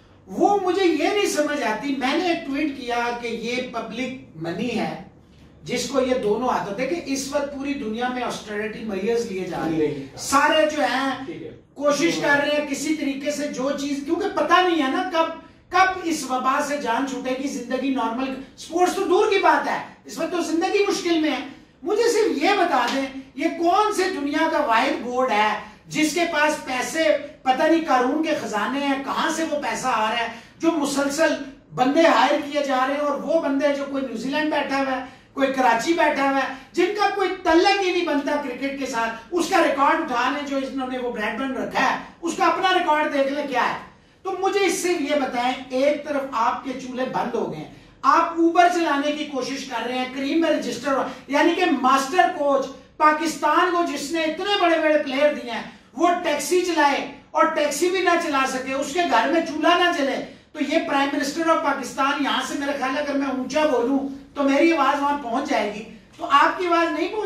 वो मुझे ये नहीं समझ आती। मैंने एक ट्वीट किया कि ये पब्लिक मनी है जिसको ये दोनों हाथों, देखिए इस वक्त पूरी दुनिया में ऑस्टेरिटी मेजर्स लिए जा रहे हैं, सारे जो हैं कोशिश कर रहे हैं किसी तरीके से जो चीज, क्योंकि पता नहीं है ना कब कब इस वबा से जान छूटेगी, जिंदगी नॉर्मल, स्पोर्ट्स तो दूर की बात है, इस वक्त तो जिंदगी मुश्किल में है। मुझे सिर्फ ये बता दें, ये कौन से दुनिया का वाहिद बोर्ड है जिसके पास पैसे, पता नहीं कानून के खजाने हैं, कहां से वो पैसा आ रहा है, जो मुसलसल बंदे हायर किए जा रहे हैं, और वो बंदे जो कोई न्यूजीलैंड बैठा हुआ है, कोई कराची बैठा हुआ है, जिनका कोई तल्लक ही नहीं बनता क्रिकेट के साथ, उसका रिकॉर्ड उठा लें, जो इन्होंने वो ब्रैडबर्न रखा है उसका अपना रिकॉर्ड देख ले क्या है। तो मुझे इससे ये बताएं, एक तरफ आपके चूल्हे बंद हो गए, आप ऊबर चलाने की कोशिश कर रहे हैं, करीम में रजिस्टर, यानी कि मास्टर कोच पाकिस्तान को जिसने इतने बड़े बड़े प्लेयर दिए हैं, वो टैक्सी चलाए और टैक्सी भी ना चला सके, उसके घर में चूल्हा ना चले, तो ये प्राइम मिनिस्टर ऑफ पाकिस्तान, यहां से मेरा ख्याल है अगर मैं ऊंचा बोलूं तो मेरी आवाज वहां पहुंच जाएगी, तो आपकी आवाज नहीं पहुंच रही।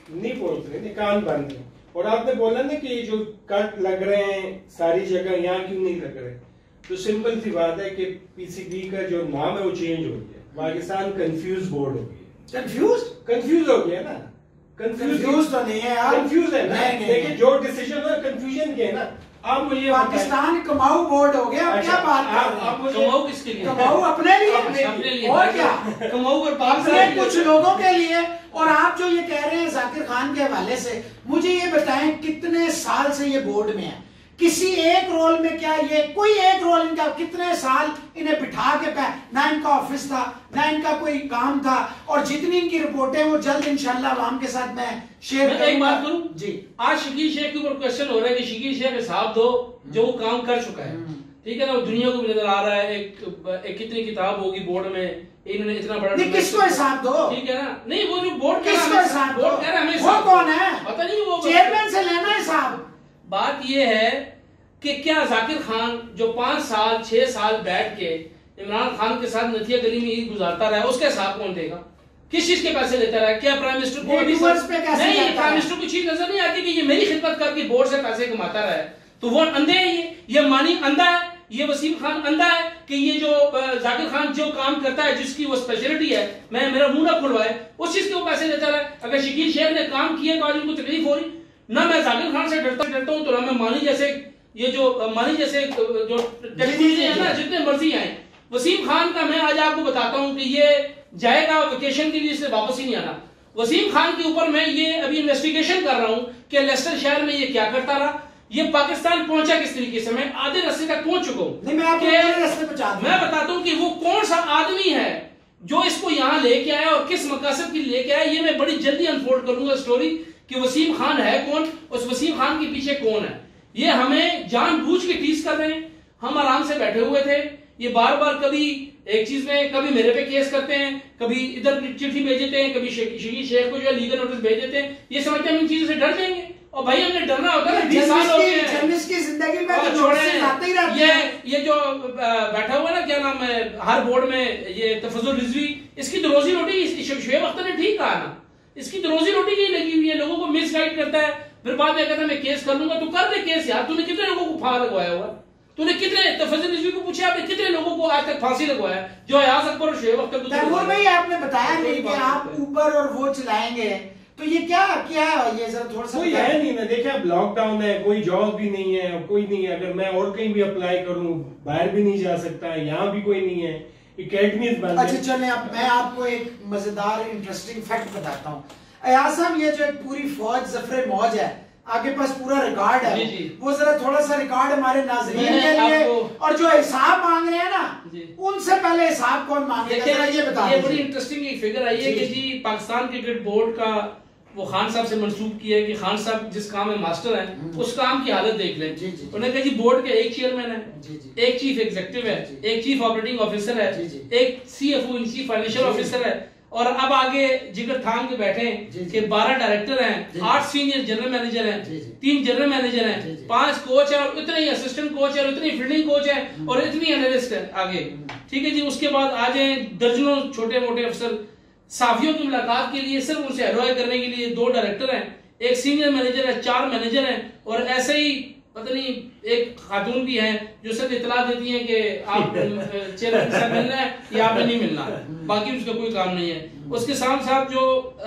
नहीं पहुंच रहे, कान बंद है। और आपने बोला ना कि जो कट लग रहे हैं सारी जगह, यहाँ क्यों नहीं लग रहे? तो सिंपल सी बात है कि पीसीबी का जो नाम है वो चेंज हो गया, पाकिस्तान कंफ्यूज बोर्ड हो गया। कंफ्यूज कंफ्यूज हो गया ना, कंफ्यूज तो नहीं है यार, कंफ्यूज है ना। देखिए जो डिसीजन है कंफ्यूजन के है ना। आप मुझे पाकिस्तान कमाऊ बोर्ड हो गया। अच्छा, क्या बात कर रहे हैं? कमाऊ किसके लिए? कमाऊ अपने लिए, अपने लिए और क्या कमाऊ और अपने कुछ लोगों के लिए। और आप जो ये कह रहे हैं जाकिर खान के हवाले से, मुझे ये बताएं कितने साल से ये बोर्ड में है? किसी एक रोल में क्या ये कोई एक रोल इनका कितने साल इन्हें बिठा के पे, ना इनका ऑफिस था ना इनका कोई काम था। और जितनी इनकी रिपोर्टें वो जल्द इंशाल्लाह आवाम के साथ मैं शेयर करूंगा। एक बात करूं जी, आज शकील शेख के ऊपर क्वेश्चन हो रहा है कि शकील शेख हिसाब दो जो वो काम कर चुका है, ठीक है ना, वो दुनिया को भी नजर आ रहा है। एक, एक कितनी किताब होगी बोर्ड में, इन्होंने इतना बड़ा नहीं, किसको हिसाब दो, ठीक है ना? नहीं, वो जो बोर्ड किसको हिसाब दो, बोर्ड कह रहा है वो कौन है? पता नहीं, वो चेयरमैन से लेना हिसाब। बात ये है कि क्या जाकिर खान जो पांच साल छह साल बैठ के इमरान खान के साथ नथिया गली में ही गुजारता रहा है, उसका हिसाब कौन देगा? किस चीज के पैसे लेता रहा? क्या प्राइम मिनिस्टर को अभी नहीं, प्राइम मिनिस्टर को चीज नजर नहीं आती कि ये मेरी खिदमत करके बोर्ड से पैसे कमाता रहा है? तो वो अंधे है, ये ये मानी अंधा है, ये वसीम खान अंधा है कि ये जो जाकिर खान जो काम करता है, जिसकी वो स्पेशलिटी है, मैं मेरा मुंह ना खुलवाए, उस चीज के वो पैसे लेता रहा है। अगर शकील शेख ने काम किया तो आज उनको तकलीफ हो रही। ना मैं जाकिर खान से डरता डरता हूँ, तो ना मैं मानी जैसे ये जो मानी जैसे जो टेक्नोलॉजी है ना, जितने मर्जी आए। वसीम खान का मैं आज आपको बताता हूं कि ये जाएगा वेकेशन के लिए, इससे वापस ही नहीं आना। वसीम खान के ऊपर मैं ये अभी इन्वेस्टिगेशन कर रहा हूं कि लेस्टर शहर में ये क्या करता रहा, ये पाकिस्तान पहुंचा किस तरीके से। मैं आधे रास्ते तक पहुंच चुका हूं। मैं आपको रास्ते पे चाहता हूं, मैं बताता हूं कि वो कौन सा आदमी है जो इसको यहां लेके आया और किस मकसद के लिए लेके आया। ये मैं बड़ी जल्दी अनफोल्ड करूंगा स्टोरी कि वसीम खान है कौन, उस वसीम खान के पीछे कौन है। ये हमें जानबूझ के टीज कर रहे हैं। हम आराम से बैठे हुए थे, ये बार बार कभी एक चीज में, कभी मेरे पे केस करते हैं, कभी इधर चिट्ठी भेज देते हैं, कभी शकील शेख को जो है लीगल नोटिस भेज देते हैं। ये समझते हैं हम इन चीजों से डर जाएंगे, और भाई हमने डरना होता है। बीस साल हो गए जर्नलिस्ट की जिंदगी में तो आते ही रहते ये हैं। ये जो बैठा हुआ ना, क्या नाम है, हर बोर्ड में ये तफजुल रिजवी, इसकी तो रोजी रोटी शुएब अख्तर ने ठीक कहा ना, इसकी तो रोजी रोटी की लगी हुई है, लोगों को मिसगाइड करता है, फिर बाद में कहता है मैं केस कर लूंगा। तो कर दे केस यार, तूने कितने लोगों को फांसी लगवाया हुआ, तूने कितने तफजुल रिजवी को पूछा, आपने कितने लोगों को आज तक फांसी लगवाया, जो अयाज अकबर और शुएब अख्तर को। तैमूर भाई आपने बताया नहीं कि आप ऊबर और वो चलाएंगे, तो ये क्या क्या है? ये जरा थोड़ा सा कोई है नहीं ना। देखिए अब लॉकडाउन है, कोई जॉब भी नहीं है, कोई नहीं है। अगर मैं और कहीं भी अप्लाई करूं, बाहर भी नहीं जा सकता, यहाँ भी कोई नहीं है, एकेडमीज बंद है। अच्छा चले, अब मैं आपको एक मजेदार इंटरेस्टिंग फैक्ट बताता हूँ। अयाज साहब, ये जो एक पूरी फौज जफरे मौज है, आपके पास पूरा रिकॉर्ड है, जी जी। वो जरा थोड़ा सा रिकॉर्ड हमारे नाज़रीन के लिए, और जो हिसाब मांग रहे हैं ना, उनसे पहले हिसाब कौन मांगेगा ये बता। ये बड़ी इंटरेस्टिंग एक फिगर आई है कि जी पाकिस्तान क्रिकेट बोर्ड का वो खान साहब से मंसूब किया है कि खान साहब जिस काम में मास्टर हैं, उस काम की हालत देख लें। उन्होंने कहा जी बोर्ड के एक चेयरमैन है, एक चीफ एग्जीक्यूटिव है, एक चीफ ऑपरेटिंग ऑफिसर है, एक सीएफओ चीफ फाइनेंशियल ऑफिसर है, और अब आगे जिगर थाम के बैठे कि बारह डायरेक्टर हैं, आठ सीनियर जनरल मैनेजर हैं, तीन जनरल मैनेजर हैं, पांच कोच है, और इतने ही असिस्टेंट कोच है, और इतनी फील्डिंग कोच है, और इतनी एनालिस्ट है आगे, ठीक है जी। उसके बाद आ जाए दर्जनों छोटे मोटे अफसर। साफियों की मुलाकात के लिए सिर्फ उनसे एडवाइस करने के लिए दो डायरेक्टर हैं, एक सीनियर मैनेजर है, चार मैनेजर हैं, और ऐसे ही पता नहीं एक खातून भी हैं जो सिर्फ इतला देती हैं कि आप चेयरमैन से मिलना है या आपने नहीं मिलना, बाकी उसका कोई काम नहीं है। उसके साथ साथ जो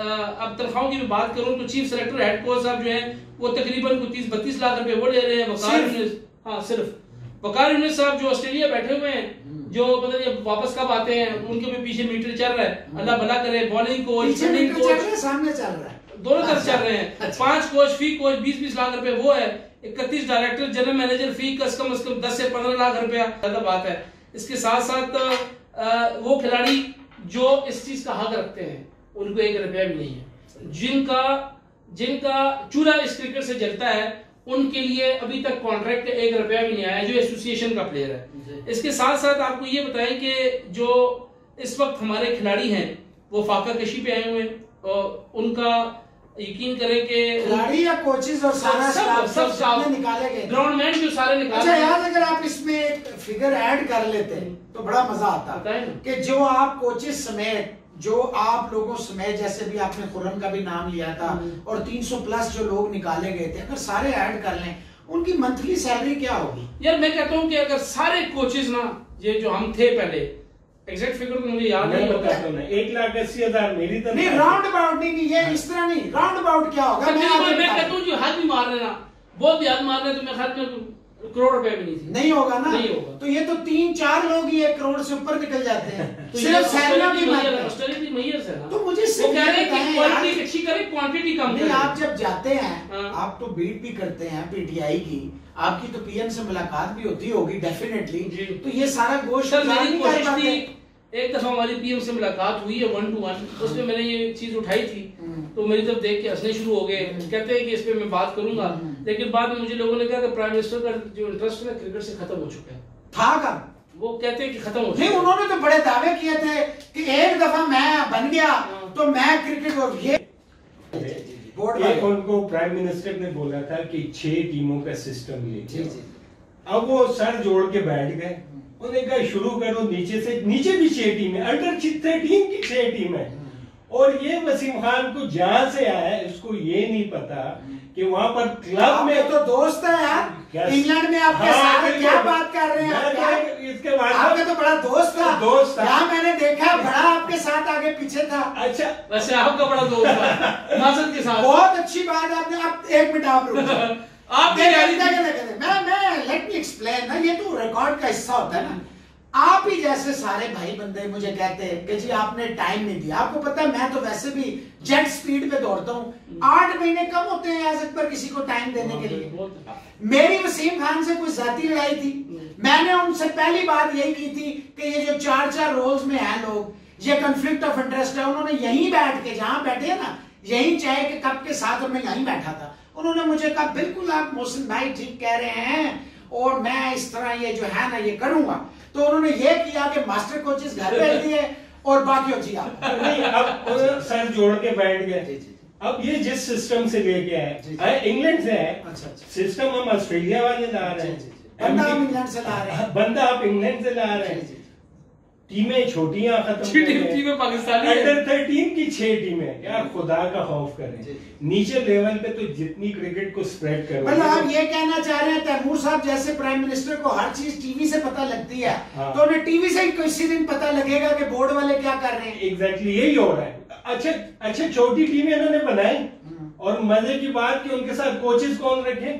अब तनख्वाहों की बात करूं तो चीफ सेलेक्टर हेड कोच साहब जो हैं वो तकरीबन को तीस बत्तीस लाख रुपए वो ले रहे हैं। वकार हाँ सिर्फ वकार यूनिस साहब जो ऑस्ट्रेलिया बैठे हुए हैं, जो पता नहीं वापस कब आते हैं, उनके भी पीछे मीटर चल रहा है, अल्लाह भला करे। बॉलिंग कोच, फील्डिंग कोच सामने चल रहा है, दोनों तरफ चल रहे हैं। पांच कोच फी कोच बीस बीस लाख रुपए वो है, इकतीस डायरेक्टर जनरल मैनेजर फी कम कम से कम दस से पंद्रह लाख रुपया, ज्यादा बात है। इसके साथ साथ वो खिलाड़ी जो इस चीज का हक रखते हैं उनको एक रुपया भी नहीं है। जिनका जिनका चूल्हा इस क्रिकेट से जलता है उनके लिए अभी तक कॉन्ट्रैक्ट एक रुपया भी नहीं आया, जो एसोसिएशन का प्लेयर है। इसके साथ साथ आपको ये बताएं कि जो इस वक्त हमारे खिलाड़ी हैं वो फाका कशी पे आए हुए हैं, और उनका यकीन करें कि खिलाड़ी या कोचेस और सारा सब सब सब निकाले गए, ग्राउंडमैन जो सारे निकाले। अच्छा यार, अगर आप इसमें एक फिगर ऐड कर लेते तो बड़ा मजा आता कि जो आप कोचेस समेत जो आप लोगों समेत, जैसे भी आपने खुर्रम का भी नाम लिया था, और तीन सौ प्लस जो लोग निकाले गए थे, अगर सारे ऐड कर लें उनकी मंथली सैलरी क्या होगी? यार मैं कहता हूँ कि अगर सारे कोचेज ना, ये जो हम थे पहले, एग्जैक्ट फिगर तो मुझे याद नहीं होता है, ना एक लाख अस्सी हजार मेरी तो नहीं, राउंड अबाउट नहीं, नहीं ये इस तरह नहीं, राउंड अबाउट क्या होगा? मैं मैं कहता हूँ जो हाथ भी मार रहे ना, बहुत याद मार रहे, तो मैं हाथ में करोड़ रुपए भी नहीं थी। नहीं होगा ना, नहीं होगा। तो ये तो तीन चार लोग ही एक करोड़ से ऊपर निकल जाते हैं तो सिर्फ सैलरी की बात है। ऑस्टेरिटी मैयर्स है ना, तो मुझे वो कह रहे हैं कि क्वालिटी अच्छी करे, क्वांटिटी कम नहीं, करे। आप जब जाते हैं, हाँ। आप तो बीट भी करते हैं पीटीआई की, आपकी तो पीएम से मुलाकात भी होती होगी डेफिनेटली, तो ये सारा गोश्त सर मेरी कोशिश थी, एक दफा हमारी पीएम से मुलाकात हुई है वन टू वन, उसमें मैंने ये चीज उठाई थी, तो मेरी तरफ देख के हंसने शुरू हो गए, कहते हैं कि इस पे मैं बात करूंगा, लेकिन बाद में मुझे लोगों ने कहा कि प्राइम मिनिस्टर का जो इंटरेस्ट है क्रिकेट से खत्म हो चुका है। था कब? वो कहते हैं कि खत्म हो चुका नहीं, है। उन्होंने तो बड़े दावे किए थे कि एक दफा मैं बन गया तो मैं क्रिकेट और ये बोर्ड एक उनको प्राइम मिनिस्टर ने बोला था कि छह टीमों का सिस्टम लेके, अब वो सर जोड़ के बैठ गए, उन्होंने कहा शुरू करो नीचे से, नीचे भी छह टीम है, अंडर थर्टीन की छह टीम है, और ये वसीम खान को जहां से आया है उसको ये नहीं पता कि वहां पर क्लब में तो दोस्त है यार, इंग्लैंड में आपके हाँ, साथ क्या बात कर रहे हैं क्या? इसके बाद आपका तो बड़ा दोस्त था, दोस्त था, क्या मैंने देखा बड़ा आपके साथ आगे पीछे था। अच्छा वैसे आपका बड़ा दोस्त था नाज़र के साथ, बहुत अच्छी बात आपने, अब एक मिनट आप रुक आप मैं मैं लेट मी एक्सप्लेन ना, ये तो रिकॉर्ड का हिस्सा होता है ना। आप ही जैसे सारे भाई बंदे मुझे कहते हैं कि जी आपने टाइम नहीं दिया, आपको पता है मैं तो वैसे भी जेट स्पीड पे दौड़ता हूँ, आठ महीने कम होते हैं अयाज अकबर किसी को टाइम देने के लिए। मेरी वसीम खान से कोई जाती लड़ाई थी? मैंने उनसे पहली बात यही की थी कि ये जो चार चार रोल्स में हैं लोग, ये कंफ्लिक्ट ऑफ इंटरेस्ट है। उन्होंने यहीं बैठ के, जहां बैठे हैं ना, यहीं चाय के कप के साथ, और मैं यहीं बैठा था, उन्होंने मुझे कहा बिल्कुल आप मोहसिन भाई ठीक कह रहे हैं, और मैं इस तरह ये जो है ना ये करूंगा। तो उन्होंने ये किया कि मास्टर कोचेस घर भेज दिए और बाकी जी आप नहीं, अब सर जोड़ के बैठ गए। अब ये जिस सिस्टम से लेके आए, इंग्लैंड से है, अच्छा, अच्छा। सिस्टम हम ऑस्ट्रेलिया वाले ला रहे हैं, बंदा हम इंग्लैंड से ला रहे हैं, बंदा आप इंग्लैंड से ला रहे हैं, टीमें छोटियां खत्म, टीमें पाकिस्तानी, अंडर थर्टीन की छह टीमें, यार खुदा का खौफ करें। नीचे लेवल पे तो जितनी क्रिकेट को स्प्रेड करो, मतलब आप ये कहना चाह रहे हैं तैमूर साहब जैसे प्राइम मिनिस्टर को हर चीज टीवी से पता लगती है, हाँ। तो उन्हें टीवी से ही किसी दिन पता लगेगा कि बोर्ड वाले क्या कर रहे हैं। एग्जैक्टली यही हो रहा है। अच्छा अच्छा, छोटी टीमें इन्होंने बनाई, और मजे की बात कि उनके साथ कोचेस कौन रखे,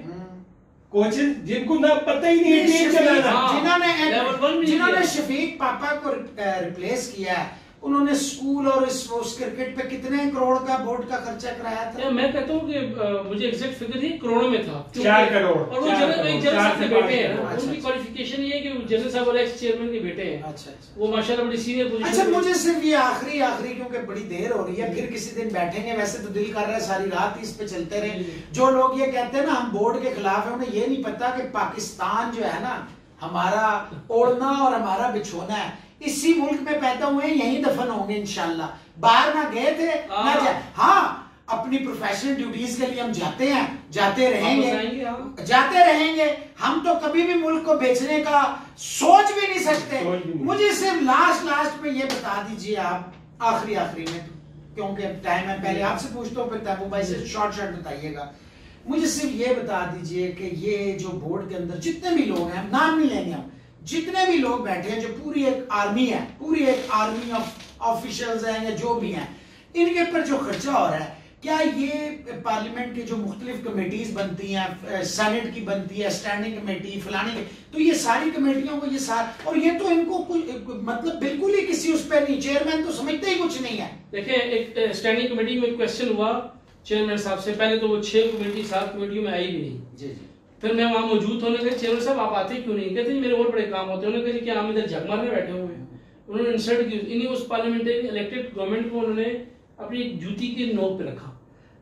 कोचेस जिनको ना पता ही नहीं टीम चलाना, जिन्होंने जिन्होंने शफीक पापा को रिप्लेस किया, उन्होंने स्कूल और इस उस क्रिकेट पे कितने करोड़ का बोर्ड का खर्चा कराया था? मैं कहता हूँ कि मुझे एग्जैक्ट फिगर ही करोड़ों में था, चार करोड़, और वो जनरल साहब के बेटे हैं, उनकी क्वालिफिकेशन ये है कि जनरल साहब और एक्स चेयरमैन के बेटे हैं। अच्छा अच्छा, वो माशाल्लाह बड़ी सीनियर पोजीशन। अच्छा, मुझे सिर्फ ये आखिरी आखिरी क्योंकि बड़ी देर हो रही है, फिर किसी दिन बैठेंगे, वैसे तो दिल कर रहा है सारी रात इस पे चलते रहे। जो लोग ये कहते हैं ना हम बोर्ड के खिलाफ है, उन्हें ये नहीं पता कि पाकिस्तान जो है ना हमारा ओढ़ना और हमारा बिछोना है, इसी मुल्क में पैदा हुए, यहीं दफन होंगे इंशाल्लाह। बाहर ना गए थे ना जाए, हाँ अपनी प्रोफेशनल ड्यूटीज के लिए हम जाते हैं, जाते रहेंगे, जाते रहेंगे। हम तो कभी भी मुल्क को बेचने का सोच भी नहीं सकते। मुझे सिर्फ लास्ट लास्ट में ये बता दीजिए आप, आखिरी आखिरी में, क्योंकि टाइम है, पहले आपसे पूछता हूँ फिर तैमूर भाई से शॉर्ट शॉर्ट बताइएगा। मुझे सिर्फ ये बता दीजिए कि ये जो बोर्ड के अंदर जितने भी लोग हैं, नाम नहीं लेंगे हम, जितने भी लोग बैठे हैं, जो पूरी एक आर्मी है, पूरी एक आर्मी ऑफ ऑफिशियल्स हैं या जो भी हैं, इनके ऊपर जो खर्चा हो रहा है, क्या ये पार्लियामेंट की जो मुख्तलिफ कमेटीज बनती हैं, सेनेट की बनती है, स्टैंडिंग कमेटी फलानी, तो ये सारी कमेटियों को ये सार, और ये तो इनको कुछ मतलब बिल्कुल ही किसी उस पर नहीं, चेयरमैन तो समझते ही कुछ नहीं है। देखिए, एक स्टैंडिंग कमेटी में क्वेश्चन हुआ चेयरमैन साहब से, पहले तो वो छह कमेटी सात कमेटियों में आई भी नहीं। जी जी। फिर मैं वहां मौजूद होने के, चेयरमैन साहब आप आते क्यों नहीं? कहते मेरे और बड़े काम होते हैं। उन्होंने कहा क्या हम इधर झक मारने बैठे हुए हैं? उन्होंने इंसल्ट की, इन्हीं उस पार्लियामेंट्री इलेक्टेड गवर्नमेंट को उन्होंने अपनी जूती के नोक पे रखा।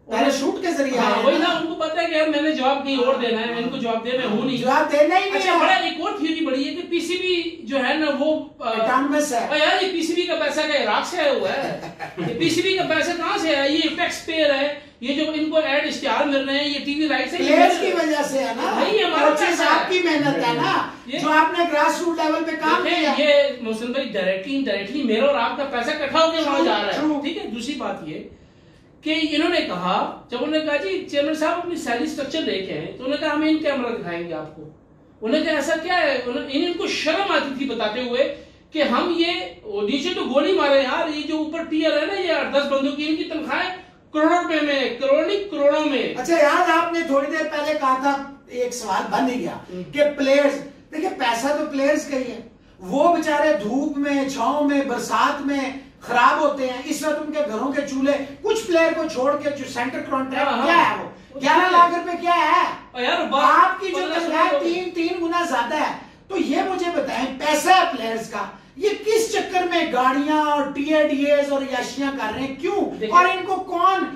पैराशूट के जरिए हाँ, वही ना, उनको पता है कि यार मैंने जवाब कहीं और देना है, इनको जवाब दे, मैं हूं नहीं, जवाब देना ही नहीं। अच्छा, बड़ा एक और थ्योरी बड़ी है कि पीसीबी जो है ना वो ऑटोनमस है। यार ये पीसीबी का पैसा क्या इराक से आया हुआ है? ये पीसीबी का पैसा कहाँ से आया? ये टैक्स पेयर है, ये जो इनको एड इश्तिहार मिल रहे हैं, ये टीवी राइट से प्लेयर्स की वजह से है ना, नहीं, हमारा पैसा आपकी मेहनत है ना, जो आपने ग्रास रूट लेवल पे काम किया। ये मोहसिन भाई डायरेक्टली इनडायरेक्टली मेरा और आपका पैसा इकट्ठा होकर वहां जा रहा है, ठीक है। दूसरी बात ये कि इन्होंने कहा, जब उन्होंने कहा जी चेयरमैन साहब अपनी सैलरी स्ट्रक्चर लेके आए, तो उन्होंने कहा हम इन कैमरा दिखाएंगे आपको। उन्होंने कहा ऐसा क्या है? इनको शर्म आती थी बताते हुए कि हम ये नीचे तो गोली मारे यार, ये जो ऊपर टीयर है ना, ये आठ दस बंदों की, इनकी तनख्वाहें करोड़ों रुपए में, करोड़ नहीं करोड़ों में। अच्छा यार, आपने थोड़ी देर पहले कहा था, एक सवाल बन ही गया कि प्लेयर्स, देखिए पैसा तो प्लेयर्स का ही है, वो बेचारे धूप में, छांव में, बरसात में खराब होते हैं, इस वक्त उनके घरों के चूल्हे, कुछ प्लेयर को छोड़ के जो सेंटर कॉन्ट्रैक्ट क्या है वो ग्यारह लाख रुपए क्या है यार, आपकी जो तनख्वाह तीन तीन गुना ज्यादा है। तो ये मुझे बताएं, पैसा है प्लेयर्स का, ये किस चक्कर में गाड़ियां और टीएडीएस और याशियां कर रहे हैं, क्यों? और इनको कौन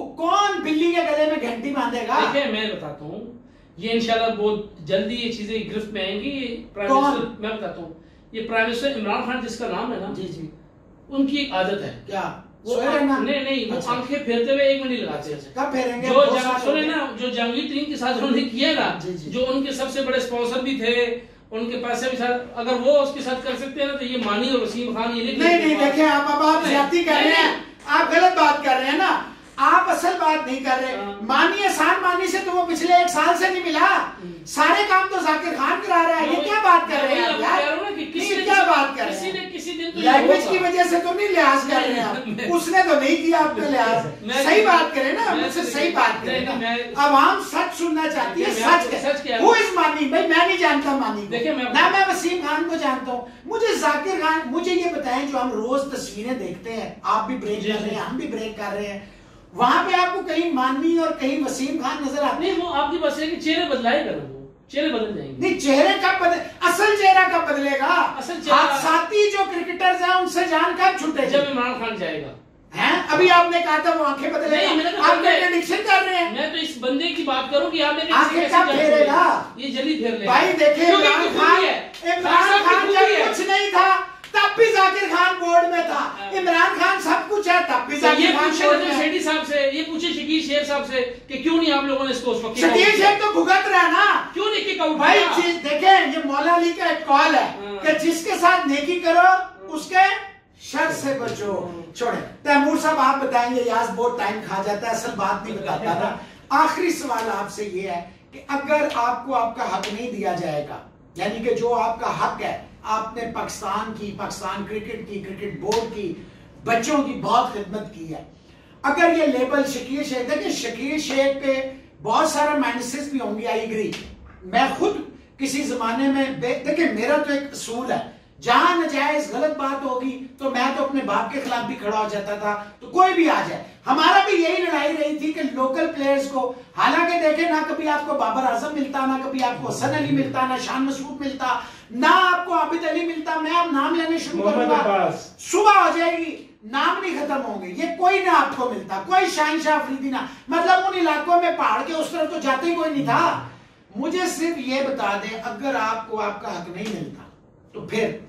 कौन बिल्ली के गले में घंटी बांधेगा? देखिए मैं बताता हूँ, ये इंशाल्लाह बहुत जल्दी ये चीजें गिरफ्त में आएंगी। प्राइम मिनिस्टर, मैं बताता हूँ, ये प्राइम मिनिस्टर इमरान खान जिसका नाम है ना, जी जी, उनकी एक आदत है, क्या वो नहीं नहीं वो अच्छा। आंखें फेरते हुए एक मिनट लगाते हैं। कब फेरेंगे? जो सुने ना, जो जंगली टीम के साथ उन्होंने किया ना, जो उनके सबसे बड़े स्पॉन्सर भी थे, उनके पैसे भी साथ, अगर वो उसके साथ कर सकते हैं ना, तो ये मानी और वसीम खान ये नहीं नहीं देखें, आप अब आप ज्यादती कर रहे हैं, आप गलत बात कर रहे हैं ना, आप असल बात नहीं कर रहे। मानी एहसान मानी से तो वो पिछले एक साल से नहीं मिला, सारे काम तो जाकिर खान करा रहा है, ये क्या बात कर रहे हैं यार? क्या बात कर रहे हैं? लैंग्वेज की वजह से तो नहीं लिहाज कर रहे हैं, उसने तो नहीं किया आपका लिहाज। सही बात करें ना, मुझसे सही बात करें ना, आवाम सच सुनना चाहती है, सच क्या? वो इस मानी भाई, मैं नहीं जानता मानी को, ना मैं वसीम खान को जानता हूँ, मुझे जाकिर खान, मुझे ये बताएं, जो हम रोज तस्वीरें देखते हैं, आप भी ब्रेक कर रहे हैं, हम भी ब्रेक कर रहे हैं, वहां पे आपको कहीं मानवी और कहीं वसीम खान नजर आते? नहीं, वो आपकी बस है कि चेहरे बदलाए करो, चेहरे बदल जाएंगे। नहीं, चेहरे कब बदल, असल चेहरा कब बदलेगा? असल चेहरा साथी जो क्रिकेटर्स हैं उनसे जान कब छूटेगी? जब इमरान खान जाएगा। हैं? अभी आपने कहा था वो आंखें बदलेगा, आप प्रेडिक्शन कर रहे हैं। मैं तो इस बंदे की बात करूं कि आपने आंखें कब फेरेगा? ये जल्दी फेर लेगा भाई। देखिए इमरान खान, इमरान खान जब कुछ नहीं था तब भी जाकिर खान बोर्ड में था, इमरान खान सब कुछ है तब भी जाकिर खान बोर्ड में। शेठी साहब से ये पूछे, शकील शेख साहब से, कि क्यों नहीं आप लोगों ने इसको उस वक्त? शकील शेख तो भुगत रहा है ना, क्यों नहीं किक आउट? भाई देखें, ये मौला अली का एक कॉल है कि जिसके साथ नेकी करो उसके शर से बचो। छोड़े तैमूर साहब, आप बताएंगे, यार बहुत टाइम खा जाता है, असल बात नहीं बताता ना। आखिरी सवाल आपसे ये है कि अगर आपको आपका हक नहीं दिया जाएगा, यानी कि जो आपका हक है, आपने पाकिस्तान की, पाकिस्तान क्रिकेट की, क्रिकेट बोर्ड की, बच्चों की बहुत खिदमत की है, अगर ये लेबल शकील शेख, देखिए शकील शेख पे बहुत सारा माइनसेस भी होंगे, आई एग्री। मैं खुद किसी जमाने में, देखिए मेरा तो एक असूल है, जहां नजायज गलत बात होगी तो मैं तो अपने बाप के खिलाफ भी खड़ा हो जाता था, तो कोई भी आ जाए। हमारा भी यही लड़ाई रही थी कि लोकल प्लेयर्स को, हालांकि देखे ना कभी आपको बाबर आजम मिलता, ना कभी आपको हसन अली मिलता, ना शान मसूद मिलता, ना आपको आबिद अली मिलता। मैं अब नाम लेने शुरू करूंगा, सुबह हो जाएगी, नाम नहीं खत्म होंगे, ये कोई ना आपको मिलता, कोई शाहीन शाह अफरीदी ना, मतलब उन इलाकों में पहाड़ के उस तरफ तो जाते ही कोई नहीं था। मुझे सिर्फ ये बता दें, अगर आपको आपका हक नहीं मिलता तो फिर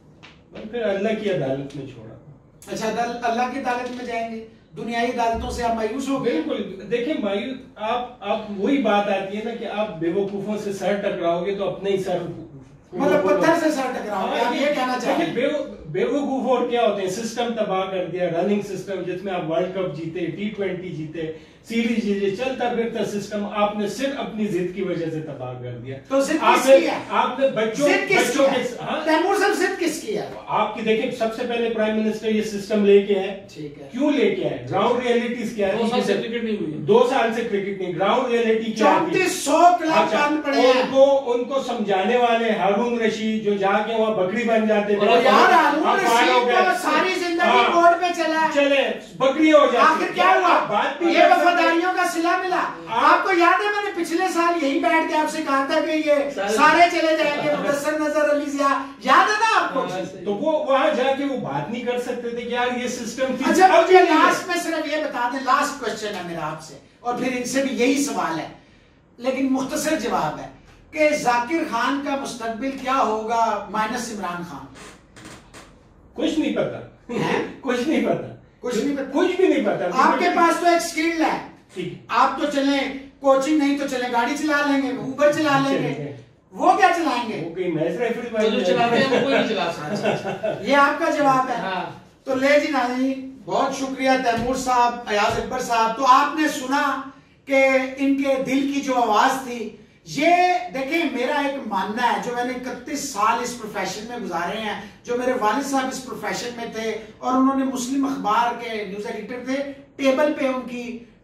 फिर अल्लाह की अदालत में छोड़ा। अच्छा, अल्लाह की अदालत में जाएंगे, दुनियाई अदालतों से आप मायूस हो गए? बिल्कुल। देखिए मायूस, आप आप वही बात आती है ना कि आप बेवकूफों से सर टकराओगे तो अपने ही सर, मतलब पत्थर से सर टकराओगे, आप ये कहना चाहेंगे? बेवकूफ और क्या होते हैं, सिस्टम तबाह कर दिया, रनिंग सिस्टम जिसमें आप वर्ल्ड कप जीते, टी ट्वेंटी जीते, सीरीज जीते, चलता फिरता सिस्टम आपने सिर्फ अपनी जिद की वजह से तबाह कर दिया। तो जिद किसकी है? आपने बच्चों बच्चों के, तैमूर साहब जिद किसकी है? आपकी देखिए, सबसे पहले प्राइम मिनिस्टर ये सिस्टम लेके आए, ठीक है, क्यों लेके आए? ग्राउंड रियलिटीज क्या है? दो साल से क्रिकेट नहीं हुई, दो साल से क्रिकेट नहीं, ग्राउंड रियलिटी क्या है? चौंतीस सौ क्लब बंद पड़े हैं। उनको उनको समझाने वाले हारून रशीद जो जाके वहाँ बकरी बन जाते थे, सारी जिंदगी बोर्ड पे चला, चले बकरी हो जाती, आखिर क्या हुआ? बात ये वफादारियों का सिला मिला। आपको याद है मैंने पिछले साल यही बैठ के आपसे कहा था कि ये सारे चले जाएंगे, मुदस्सर नजर अली जिया, याद है ना आपको? तो वो वहां जाके वो बात नहीं कर सकते थे कि यार ये सिस्टम। अच्छा, मुझे लास्ट में सिर्फ ये बता दें, लास्ट क्वेश्चन है मेरा आपसे, और फिर इनसे भी यही सवाल है, लेकिन मुख्तसर जवाब है कि जाकिर खान का मुस्तकबिल क्या होगा माइनस इमरान खान? कुछ नहीं पता, कुछ नहीं पता, कुछ नहीं पता, कुछ भी नहीं पता। आपके पास तो एक स्किल है, आप तो चले कोचिंग नहीं तो चले गाड़ी चला लेंगे, ऊबर चला लेंगे, वो क्या चलाएंगे? वो कोई मैच रेफरी तो जो चलाते हैं वो कोई नहीं चला सकता। ये आपका जवाब है। हाँ। तो ले जी नाज़रीन, बहुत शुक्रिया तैमूर साहब, अयाज अकबर साहब। तो आपने सुना कि इनके दिल की जो आवाज थी, ये देखिए मेरा एक मानना है, जो मैंने इकतीस साल इस प्रोफेशन में गुजारे हैं, जो मेरे वालिद साहब इस प्रोफेशन में थे और उन्होंने मुस्लिम अखबार के न्यूज एडिटर थे, टेबल पे उनकी